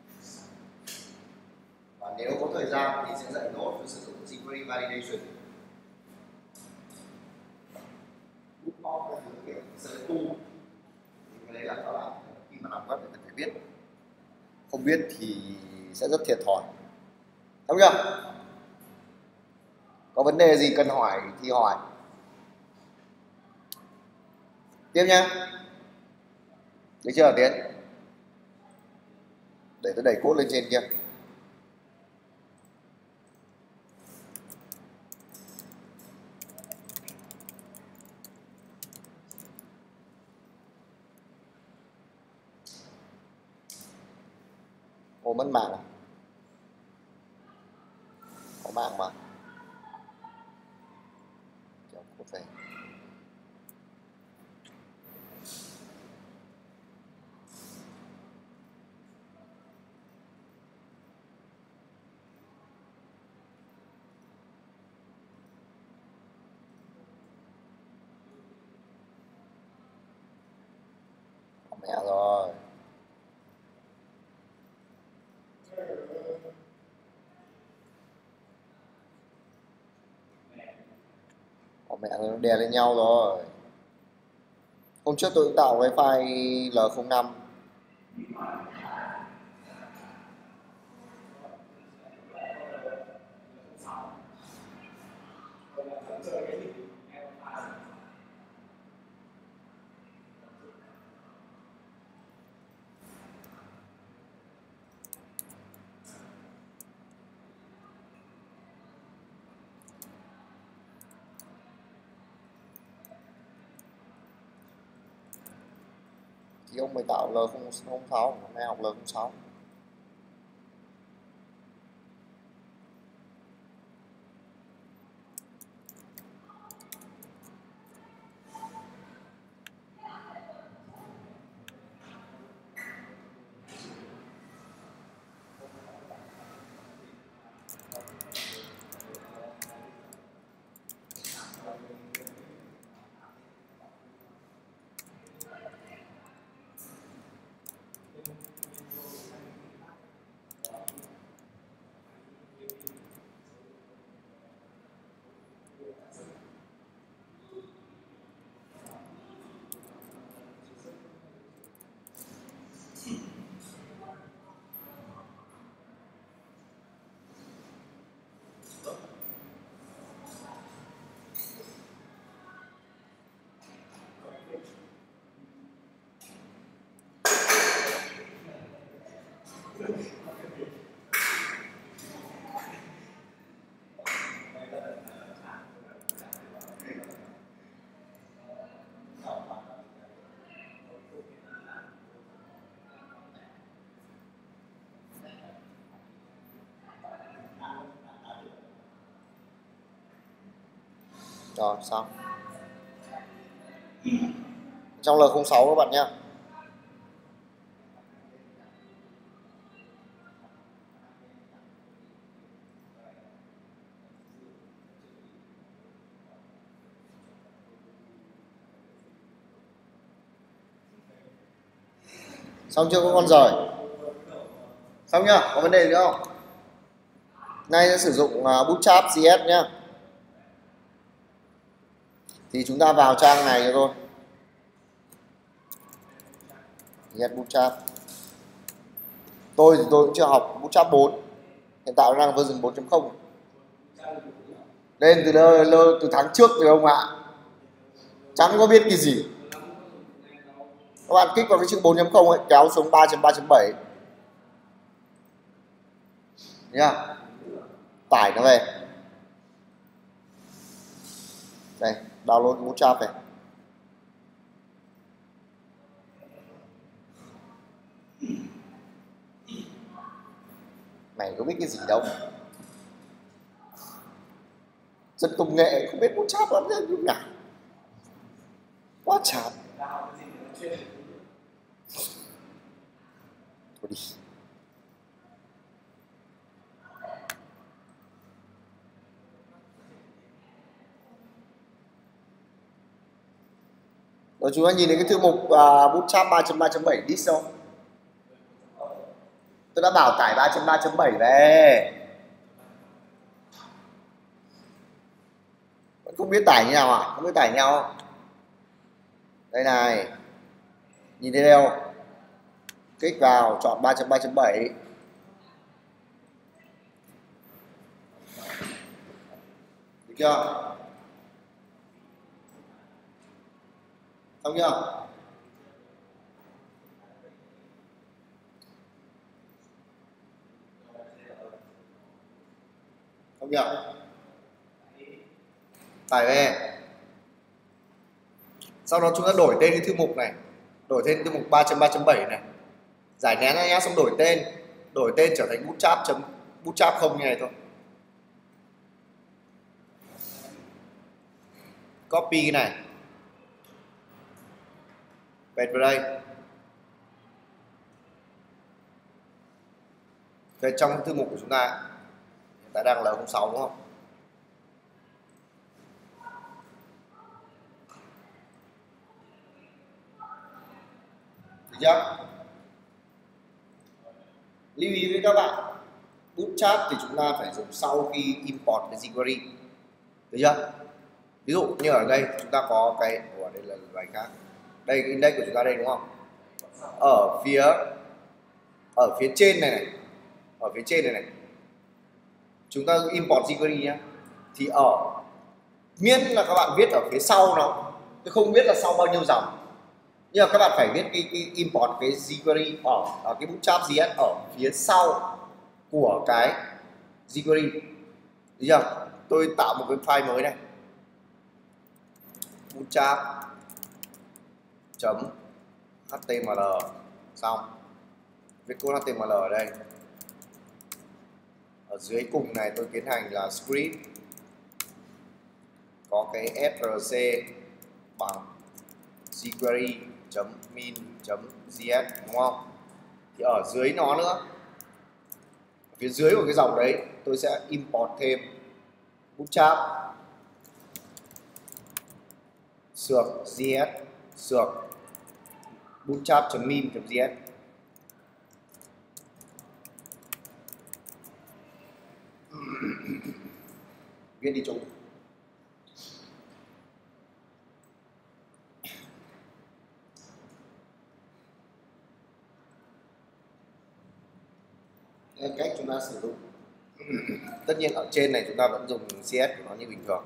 và nếu có thời gian thì sẽ dạy nốt về sử dụng jQuery validation. Bootstrap là kiểu sợi tu, cái đấy là các bạn khi mà làm web thì phải biết, không biết thì sẽ rất thiệt thòi. Đúng chưa? Có vấn đề gì cần hỏi thì hỏi. Tiếp nhá. Được chưa Tiến? Để tôi đẩy code lên trên kia. Ồ, mất mạng à? Có mạng mà. Kéo code về. mẹ nó đè lên nhau rồi. Hôm trước tôi cũng tạo cái file L không năm. Thì ông mới tạo L không sáu, hôm nay học L không sáu. Rồi xong. Trong L không sáu các bạn nhé. Xong chưa các con rồi? Xong nhá, có vấn đề gì không? Nay sẽ sử dụng uh, Bootstrap xê ét nhé. Thì chúng ta vào trang này cho tôi. Get Bootstrap. Tôi thì tôi cũng chưa học Bootstrap bốn. Hiện tại nó đang version bốn chấm không. Lên từ lơ, lơ, từ tháng trước rồi ông ạ. Chẳng có biết cái gì. Các bạn kích vào cái chữ bốn chấm không ấy, kéo xuống ba chấm ba chấm bảy. Nhá. Tải nó về. Đây, download Bootstrap này. Mày có biết cái gì đâu. Dân công nghệ không biết Bootstrap lắm như nào. Quá chán. Thôi đi. Rồi chúng ta nhìn thấy cái thư mục uh, Bootstrap ba chấm ba chấm bảy disk không? Tôi đã bảo tải ba chấm ba chấm bảy về. Vẫn không biết tải như nào à? Không biết tải nhau không? Đây này. Nhìn thấy đâu? Kích vào, chọn ba chấm ba chấm bảy. Được chưa? Xong chưa? Xong chưa? Tải về. Sau đó chúng ta đổi tên cái thư mục này. Đổi tên thư mục ba chấm ba chấm bảy này. Giải nén ra nhá, xong đổi tên. Đổi tên trở thành bootstrap chấm bootstrap không như này thôi. Copy cái này. Paste vào đây. Đây trong thư mục của chúng ta hiện tại đang là L không sáu đúng không? Được chưa? Lưu ý với các bạn, Bootstrap thì chúng ta phải dùng sau khi import cái jQuery. Được chưa? Ví dụ như ở đây chúng ta có cái, ở đây là bài khác, đây cái index của chúng ta đây đúng không, ở phía ở phía trên này này, ở phía trên này này chúng ta import jQuery nhé, thì ở miễn là các bạn viết ở phía sau nó, tôi không biết là sau bao nhiêu dòng, nhưng mà các bạn phải viết cái, cái import cái jQuery ở, ở cái bootstrap gi ét ở phía sau của cái jQuery, được chưa? Tôi tạo một cái file mới này, bootstrap chấm html, xong viết code hát tê em lờ ở đây, ở dưới cùng này tôi tiến hành là script có cái frc bằng jQuery chấm min chấm js đúng không, thì ở dưới nó nữa, phía dưới của cái dòng đấy tôi sẽ import thêm bootstrap sược js sược bootstrap chấm min chấm js. Viết đi chúng. Cách chúng ta sử dụng. Tất nhiên ở trên này chúng ta vẫn dùng xê ét của nó như bình thường.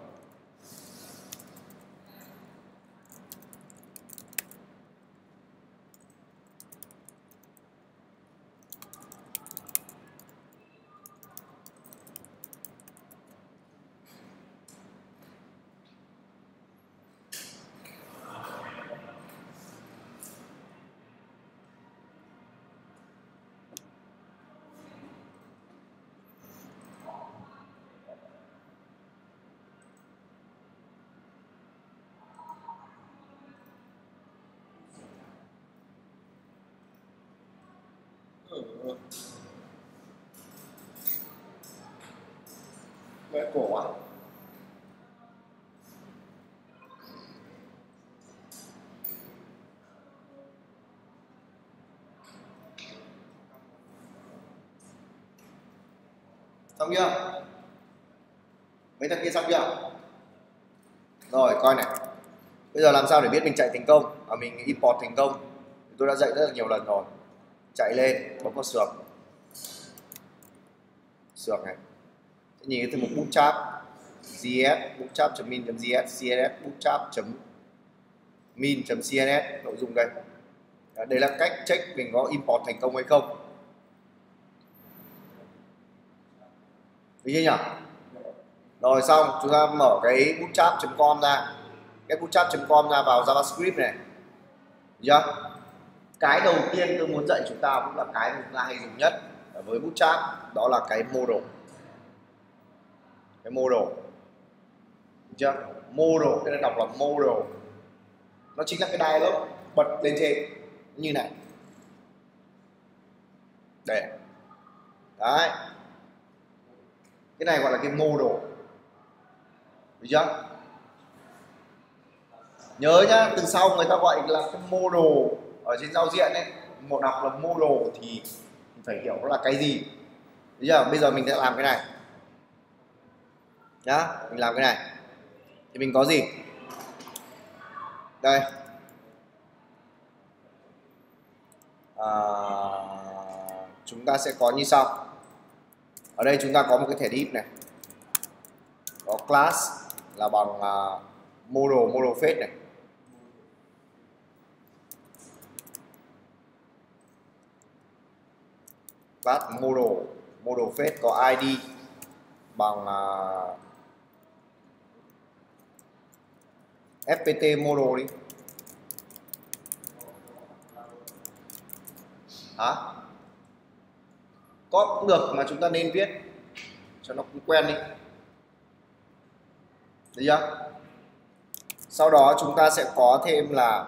Mẹ cổ quá. Xong chưa? Mấy thằng kia xong chưa? Rồi coi này. Bây giờ làm sao để biết mình chạy thành công, à, mình import thành công. Tôi đã dạy rất là nhiều lần rồi. Chạy lên, bấm vào sược. Sược này. Thế nhìn thấy một bootstrap js bootstrap.min.js css bootstrap.min.css nội dung đây. Đây là cách check mình có import thành công hay không. Được chưa nhỉ? Rồi xong chúng ta mở cái bootstrap.com ra, cái bootstrap.com ra vào JavaScript này, được chưa? Cái đầu tiên tôi muốn dạy chúng ta cũng là cái mà chúng ta hay dùng nhất với bootstrap, đó là cái model. Cái model, được chưa? Model, cái này đọc là model, nó chính là cái dialog bật lên trên như này. Đây, đấy, cái này gọi là cái model, được chưa? Nhớ nhá, từ sau người ta gọi là cái model ở trên giao diện ấy, một đọc là model thì phải hiểu nó là cái gì, được chưa? Bây giờ mình sẽ làm cái này nhá, mình làm cái này thì mình có gì đây, à, chúng ta sẽ có như sau. Ở đây chúng ta có một cái thẻ div này, có class là bằng uh, model model face này, class model model face có id bằng uh, fpt model đi. Hả? Có cũng được mà chúng ta nên viết cho nó cũng quen đi. Được chưa? Sau đó chúng ta sẽ có thêm là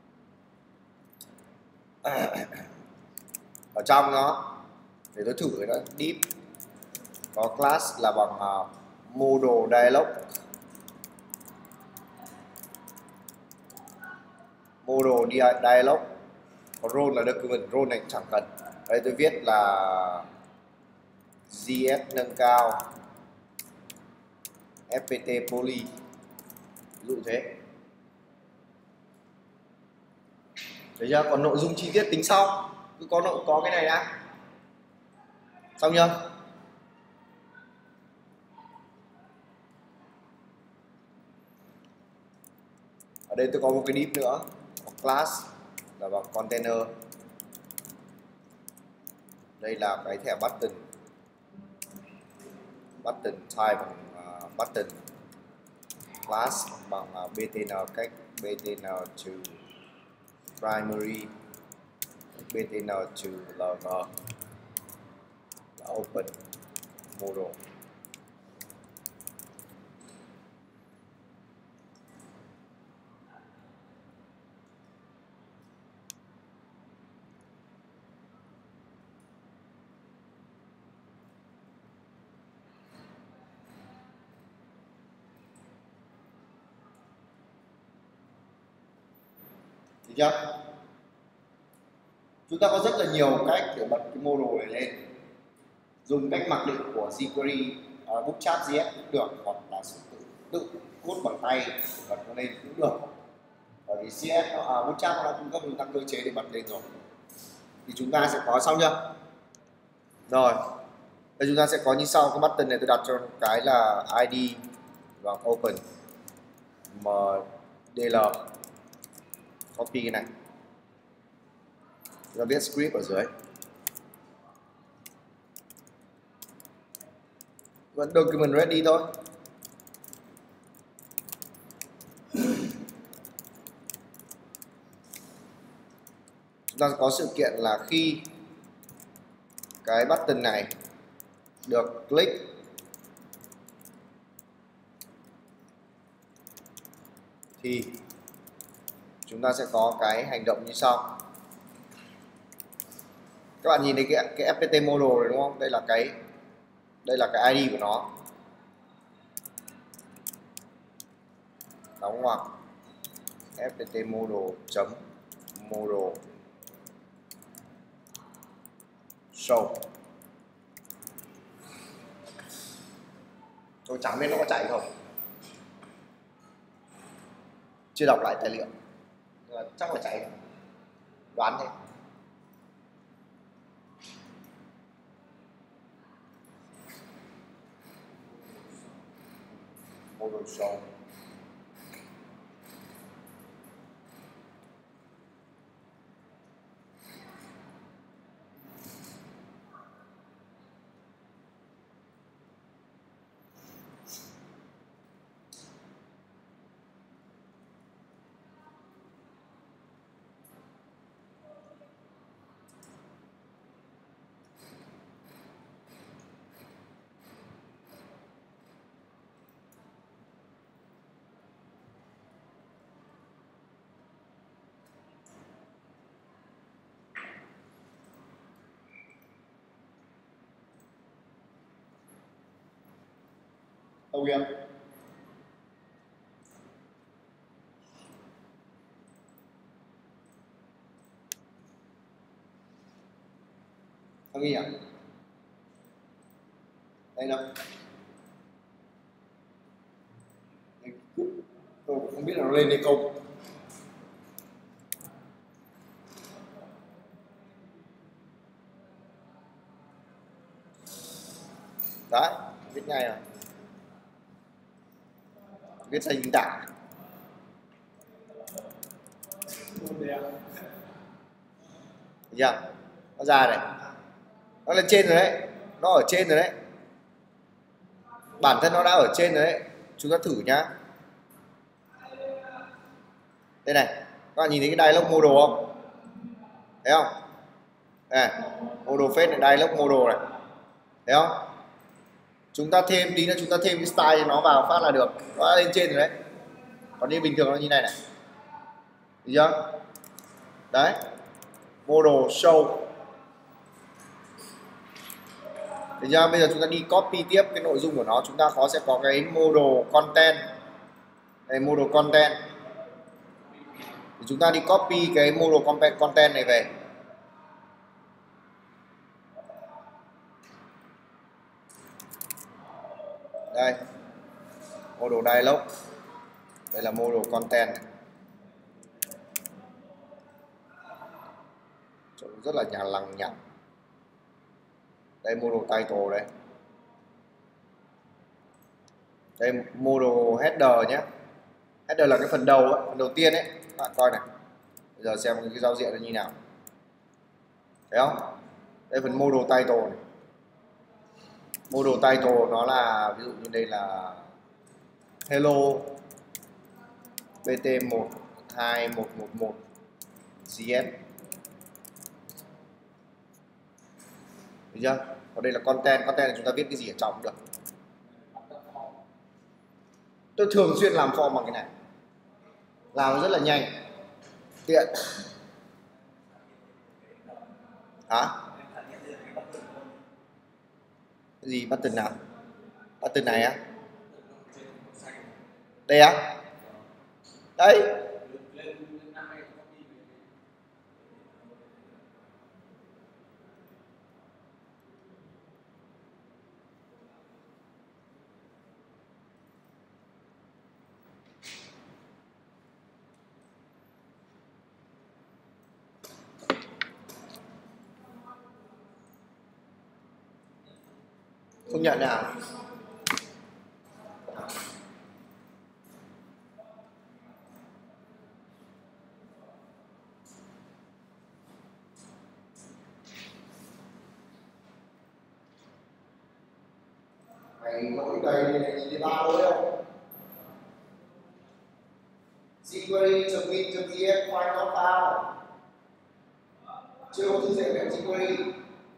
ở trong nó, để tôi thử nó, div có class là bằng uh, model dialog, model dialog, có role là document, role này chẳng cần. Đây tôi viết là js nâng cao fpt poly, ví dụ thế. Thấy chưa? Còn nội dung chi tiết tính sau, cứ có nội có cái này đã. Xong chưa? Ở đây tôi có một cái div nữa, có class là bằng container. Đây là cái thẻ button, button type bằng uh, button, class bằng uh, btn cách btn trừ primary btn trừ lg là open model. Được chưa? Chúng ta có rất là nhiều cách để bật cái model này lên. Dùng cách mặc định của jQuery, uh, Bootstrap.js cũng được, hoặc là tự, tự code bằng tay bật nó lên cũng được. Bởi vì xê ét, uh, Bootstrap nó cung cấp chúng ta cơ chế để bật lên rồi. Thì chúng ta sẽ có xong chưa? Rồi, đây chúng ta sẽ có như sau. Cái button này tôi đặt cho cái là i đê và open mdl, copy cái này, chúng ta viết script ở dưới. Vẫn document ready thôi. Chúng ta có sự kiện là khi cái button này được click thì chúng ta sẽ có cái hành động như sau. Các bạn nhìn thấy cái cái ép pê tê model này đúng không? Đây là cái đây là cái i đê của nó. Đóng ngoặc ép pê tê model chấm model show. Tôi chẳng biết nó có chạy không, chưa đọc lại tài liệu, chắc là chạy, đoán thế. Model show. Đâu kìa? Không ghi à? Đây đâu? Tôi cũng không biết là nó lên hay không. Đấy, viết ngay rồi. Viết sai chính tả. Được chưa? Nó ra này. Nó lên trên rồi đấy. Nó ở trên rồi đấy. Bản thân nó đã ở trên rồi đấy. Chúng ta thử nhá. Đây này. Các bạn nhìn thấy cái dialog model không? Thấy không? Đây, model face này, dialog model này. Thấy không? Chúng ta thêm tí nữa, chúng ta thêm cái style nó vào phát là được. Nó đã lên trên rồi đấy. Còn như bình thường nó như này này. Được chưa? Đấy. Model show. Được chưa? Bây giờ chúng ta đi copy tiếp cái nội dung của nó. Chúng ta có sẽ có cái model content. Đây, model content. Thì chúng ta đi copy cái model content này về. Đây. Model dialog. Đây là model content này. Trông rất là nhà lằng nhằng. Đây model title đây. Đây model header nhé. Header là cái phần đầu ấy, phần đầu tiên ấy. Các bạn coi này. Bây giờ xem cái giao diện nó như nào. Thấy không? Đây phần model title này. Model title nó là ví dụ như đây là hello bt một hai một một một js. Được chưa? Còn đây là content, content là chúng ta viết cái gì ở trong cũng được. Tôi thường xuyên làm form bằng cái này. Làm rất là nhanh, tiện. Hả? Cái gì button nào? Button này á? Đây á? Đây. Không nhận nào. Mày lỗi đầy này nhìn thấy ba lỗi không? jQuery.min.js file not found. Chưa có thư dễ về jQuery.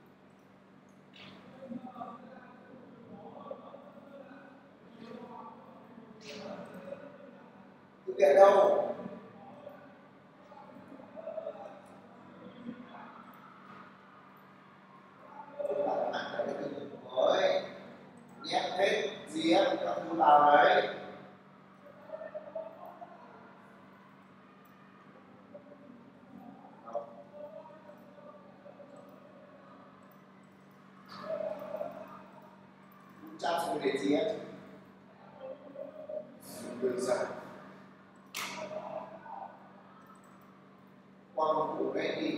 Thực hiện đâu? Nhét hết js các thứ vào đấy. Chạm xuống để js. Đơn giản. Qua một củ đấy đi.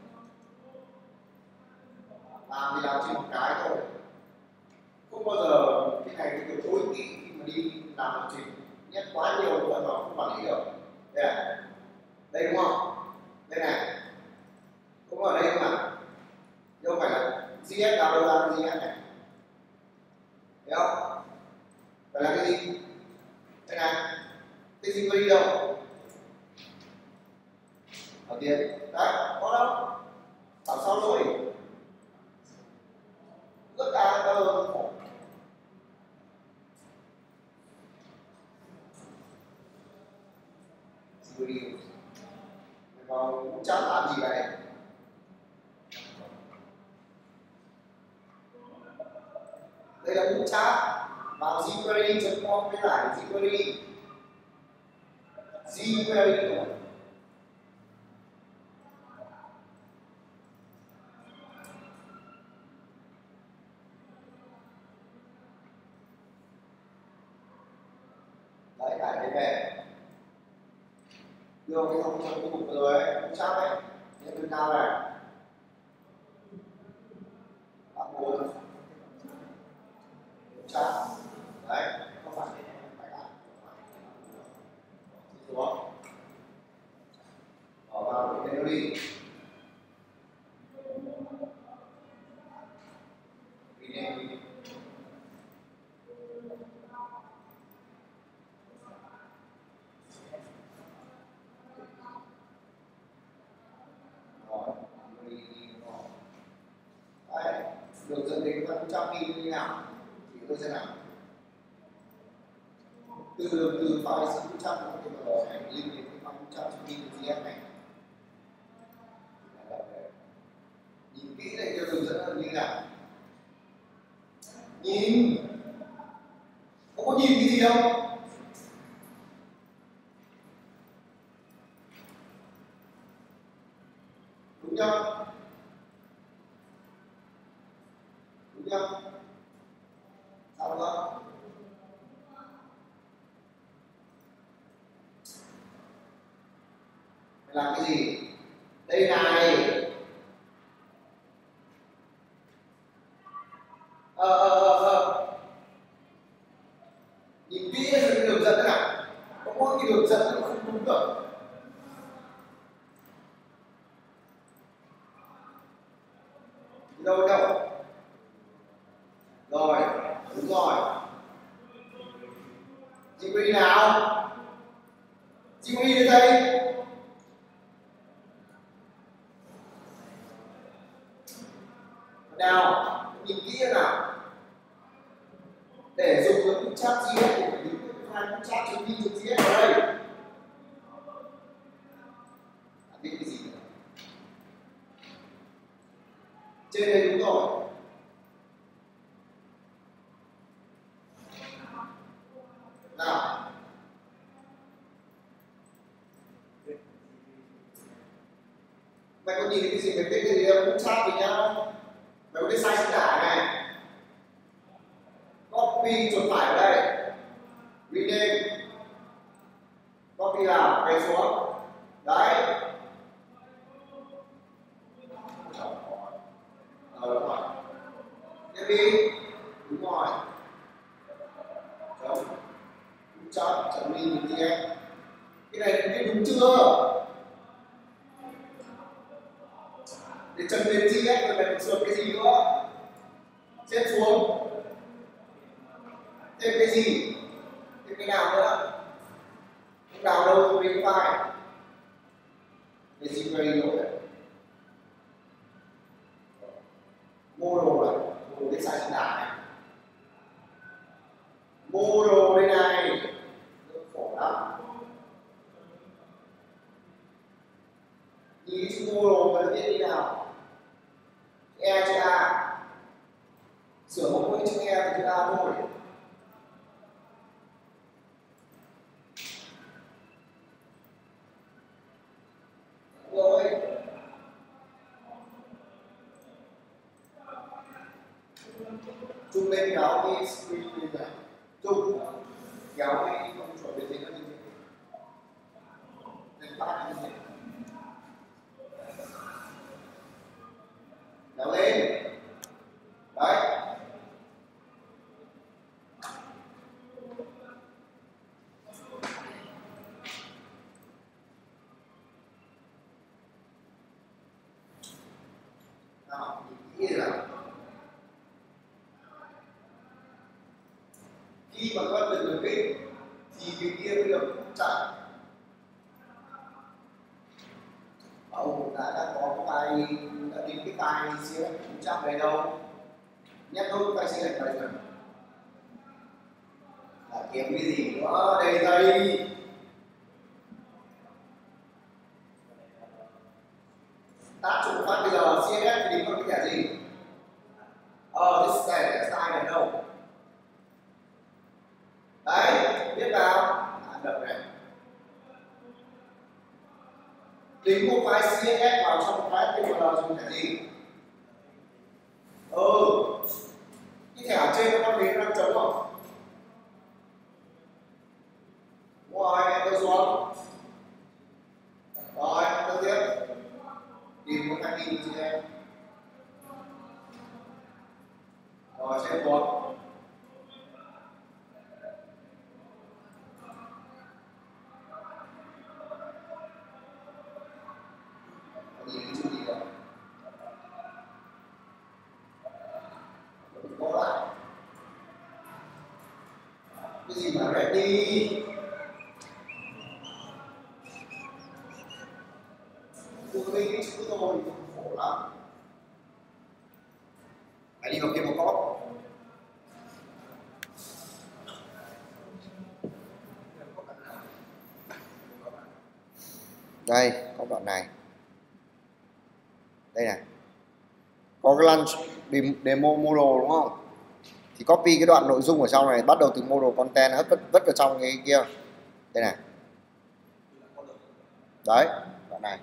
Làm thì làm chỉ một cái thôi. Không bao giờ cái này cái kiểu tối kỵ khi mà đi làm lập trình, nhét quá nhiều phần vào không quản lý được. Đây này, đây đúng không? Đây này, cũng ở đây mà, chứ không phải là js nào đâu ra js này, thấy không? Phải là cái gì? Đây này, cái jQuery đâu? Đầu tiên, đấy, có đâu? Bảo sao lỗi? Rất là đơn khổ. jQuery còn chắc làm gì vậy? Đây là bút chat vào jQuery chấm com với lại jQuery jQuery đấy, tải cái về đưa cái thông trong cái mục rồi ấy, bút chat đấy, nhân viên cao này bạn bốn chat đấy, không phải phải làm đúng không? Bỏ vào cái menu đi, rename đi. Đấy, được dẫn đến phần trăm đi như thế nào thì tôi sẽ làm từ từ file số một trăm có thể vào này link đến cái file một trăm đi từ js này. Nhìn kỹ này cho hướng dẫn là như thế nào. Nhìn không có nhìn cái gì đâu. Đúng chưa? Đúng chưa? Sao nữa? là cái gì? Đây này. Ờ ờ ờ ờ. Nhìn kỹ cái đường dẫn thế nào? Có mỗi cái đường dẫn nó không đúng được. Đâu đâu. Rồi, đúng rồi. Chị có đi nào? Chị có đi đến đây? Nào, nhìn kỹ nào. Để dùng cái cục chat gì hết, phải đứng cái file cục chat chúng đi trực tiếp ở đây. À, biết cái gì nữa? Trên đây đúng rồi. Nào. Mày có nhìn thấy cái gì? Mày biết cái gì không? Cục chat với nhau. Mày có biết sai chính tả này. Copy chuột phải ở đây. Rename. Copy vào, paste xuống. Đấy. Ờ, đúng rồi. Tiếp đi. Đúng rồi. Chấm. Đúng chấm. Chấm đi đúng gì em. Cái này biết đúng chưa? Để chấm đến chi hết rồi mày phải sửa cái gì nữa? Xếp xuống. Thêm cái gì? Thêm cái nào nữa? Không nào đâu không đến file. Cái gì quay nữa đấy. Model này, model cái size đá này. Model đây này. Rất khổ lắm. Nhìn chữ model mà nó viết như nào? E chữ A. Sửa một mỗi chữ E và chữ A thôi. Rồi. Chung lên kéo cái screen lên này. Chung kéo cái con chuột bên trên nó lên trên. Lên phát lên trên. Kéo lên. Đấy. Nào, nhìn kỹ nào. Khi mà các bạn được được kích thì cái kia mới được chạy. Ông đã đã có cái bài đã đến cái bài siêu lệch cũng chắc này đâu. Nhắc nốt cái bài siêu lệch này rồi. Đã kiếm cái gì nữa đây đây. Tắt chủ phát bây giờ xê ét ét thì đến con cái gì? Ờ, this style style này đâu? Đấy, viết vào. À, đập này. Tính một file xê ét ét vào trong file ếch ti em eo dùng cái gì? Ừ. Cái thẻ ở trên nó con đến nó trống không? Đúng rồi, em tôi xuống. Rồi, em tiếp. Tìm một cái gì chị em. Rồi, xem xuống. Nhìn cái chữ gì đó. Có lại. Cái gì mà ready. Tôi lấy cái chữ thôi, khổ lắm. Hãy đi vào kia một cốt. Đây, có đoạn này. Đây này. Có cái launch demo model đúng không? Thì copy cái đoạn nội dung ở trong này, bắt đầu từ model content hết vất vất vào trong cái kia. Đây này. Đấy, đoạn này.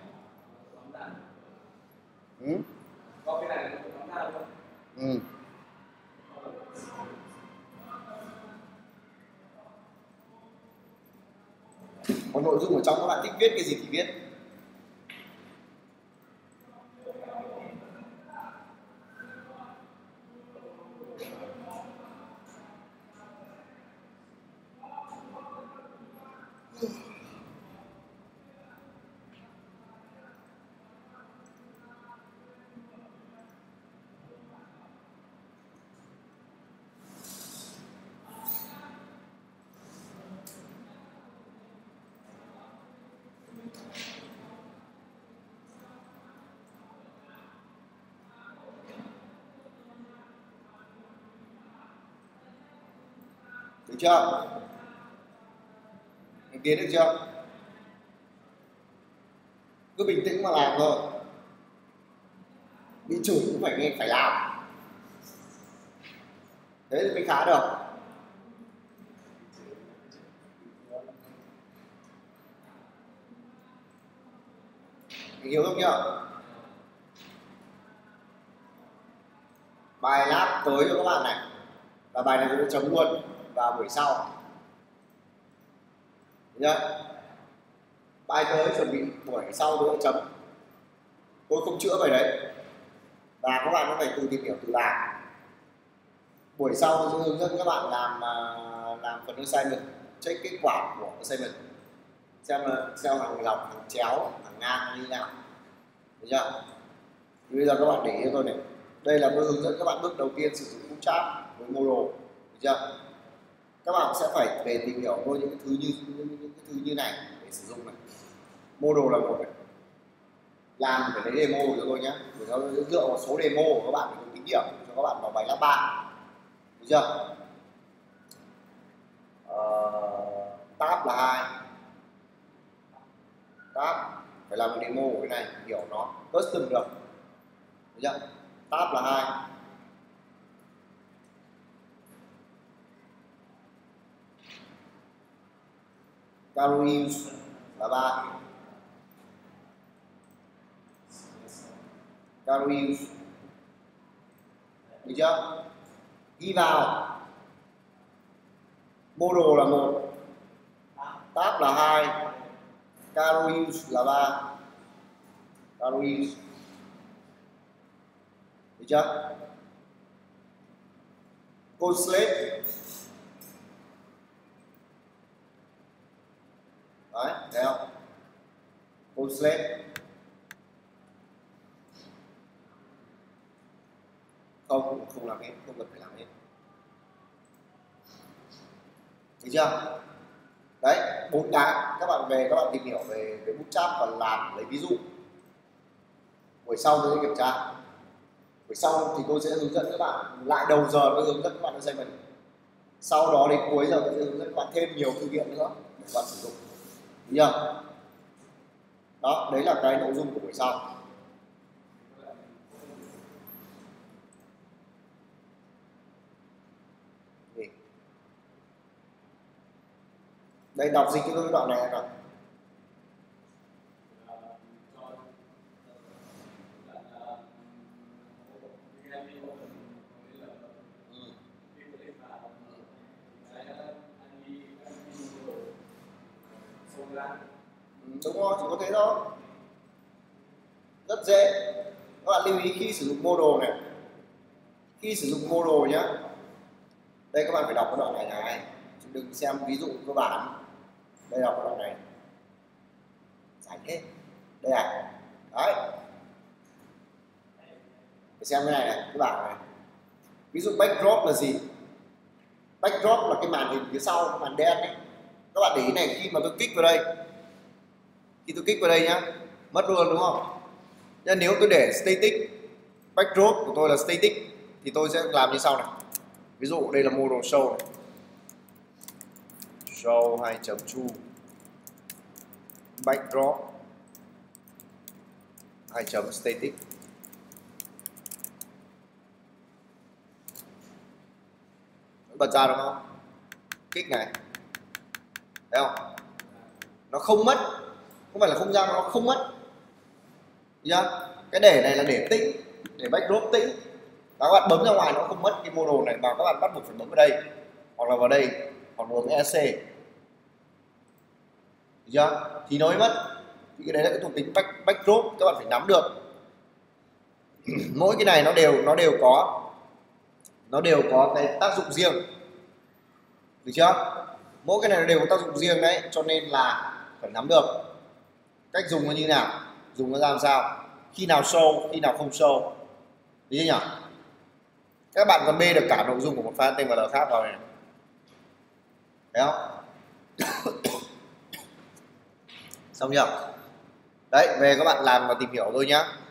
Ừ. Ừ. Còn nội dung ở trong các bạn thích viết cái gì thì viết. Được chưa? Em kiến được chưa? Cứ bình tĩnh mà làm thôi. Bị chửi cũng phải nghe phải làm. Thế thì mới khá được. Mình hiểu không nhá? Bài lab tới cho các bạn này. Và bài này tôi chấm luôn vào buổi sau. Nhá. Bài tới chuẩn bị buổi sau tôi chấm. Tôi không chữa bài đấy. Và các bạn có phải tự tìm hiểu tự làm. Buổi sau tôi sẽ hướng dẫn các bạn làm làm phần assignment, check kết quả của assignment, xem là xem hàng dọc, hàng chéo, hàng ngang như thế nào. Được chưa? Thì bây giờ các bạn để ý cho tôi này. Đây là tôi hướng dẫn các bạn bước đầu tiên sử dụng Bootstrap với model. Được chưa? Các bạn sẽ phải về tìm hiểu thôi những cái thứ như những, những cái thứ như này để sử dụng này. Model là một này. Làm phải lấy demo cho tôi nhé. Để nó dựa vào số demo của các bạn để có kinh nghiệm cho các bạn vào bài lab ba. Được chưa? Uh, tab là hai. Tab phải làm một demo của cái này, hiểu nó custom được. Được chưa? Tab là hai. Calorie use là ba. Calorie use. Được chưa? Ghi vào. Model là một. Tab là hai. Calorie use là ba. Calorie use. Được chưa? Code slate. Đấy, thấy không? Code slate. Không, không làm hết, không cần phải làm hết. Được chưa? Đấy, bốn cái các bạn về các bạn tìm hiểu về về Bootstrap và làm lấy ví dụ. Buổi sau tôi sẽ kiểm tra. Buổi sau thì tôi sẽ hướng dẫn các bạn lại đầu giờ tôi hướng dẫn các bạn assignment. Sau đó đến cuối giờ tôi sẽ hướng dẫn các bạn thêm nhiều thư viện nữa để các bạn sử dụng. Được chưa? Đó, đấy là cái nội dung của buổi sau. Đây, đọc dịch cho tôi cái đoạn này nào. Đúng rồi, chỉ có thế thôi. Rất dễ. Các bạn lưu ý khi sử dụng model này. Khi sử dụng model nhé. Đây các bạn phải đọc cái đoạn này này. Chứ đừng xem ví dụ cơ bản. Đây đọc cái đoạn này. Giải hết. Đây này. Đấy. Phải xem cái này này, cái bảng này. Ví dụ backdrop là gì? Backdrop là cái màn hình phía sau, màn đen ấy. Các bạn để ý này, khi mà tôi kích vào đây, khi tôi kích vào đây nhá, mất luôn đúng không? Nhưng nếu tôi để static, backdrop của tôi là static thì tôi sẽ làm như sau này. Ví dụ đây là model show này. Show hai chấm two backdrop hai chấm static. Bật ra đúng không? Kích này. Thấy không? Nó không mất. Không phải là không ra, nó không mất. Nhá. Cái để này là để tĩnh, để backdrop tĩnh. Các bạn bấm ra ngoài nó không mất cái model này, mà các bạn bắt buộc phải bấm vào đây hoặc là vào đây hoặc bấm E C. Được chưa? Thì nó mới mất. Thì cái đấy là cái thuộc tính back, backdrop các bạn phải nắm được. Mỗi cái này nó đều nó đều có nó đều có cái tác dụng riêng. Được chưa? mỗi cái này nó đều có tác dụng riêng đấy, cho nên là phải nắm được cách dùng nó như nào, dùng nó ra làm sao, khi nào show, khi nào không show, thấy chưa nhỉ? Các bạn còn bê được cả nội dung của một file hát tê em lờ khác vào này, thấy không? Xong chưa? Đấy, về các bạn làm và tìm hiểu thôi nhá.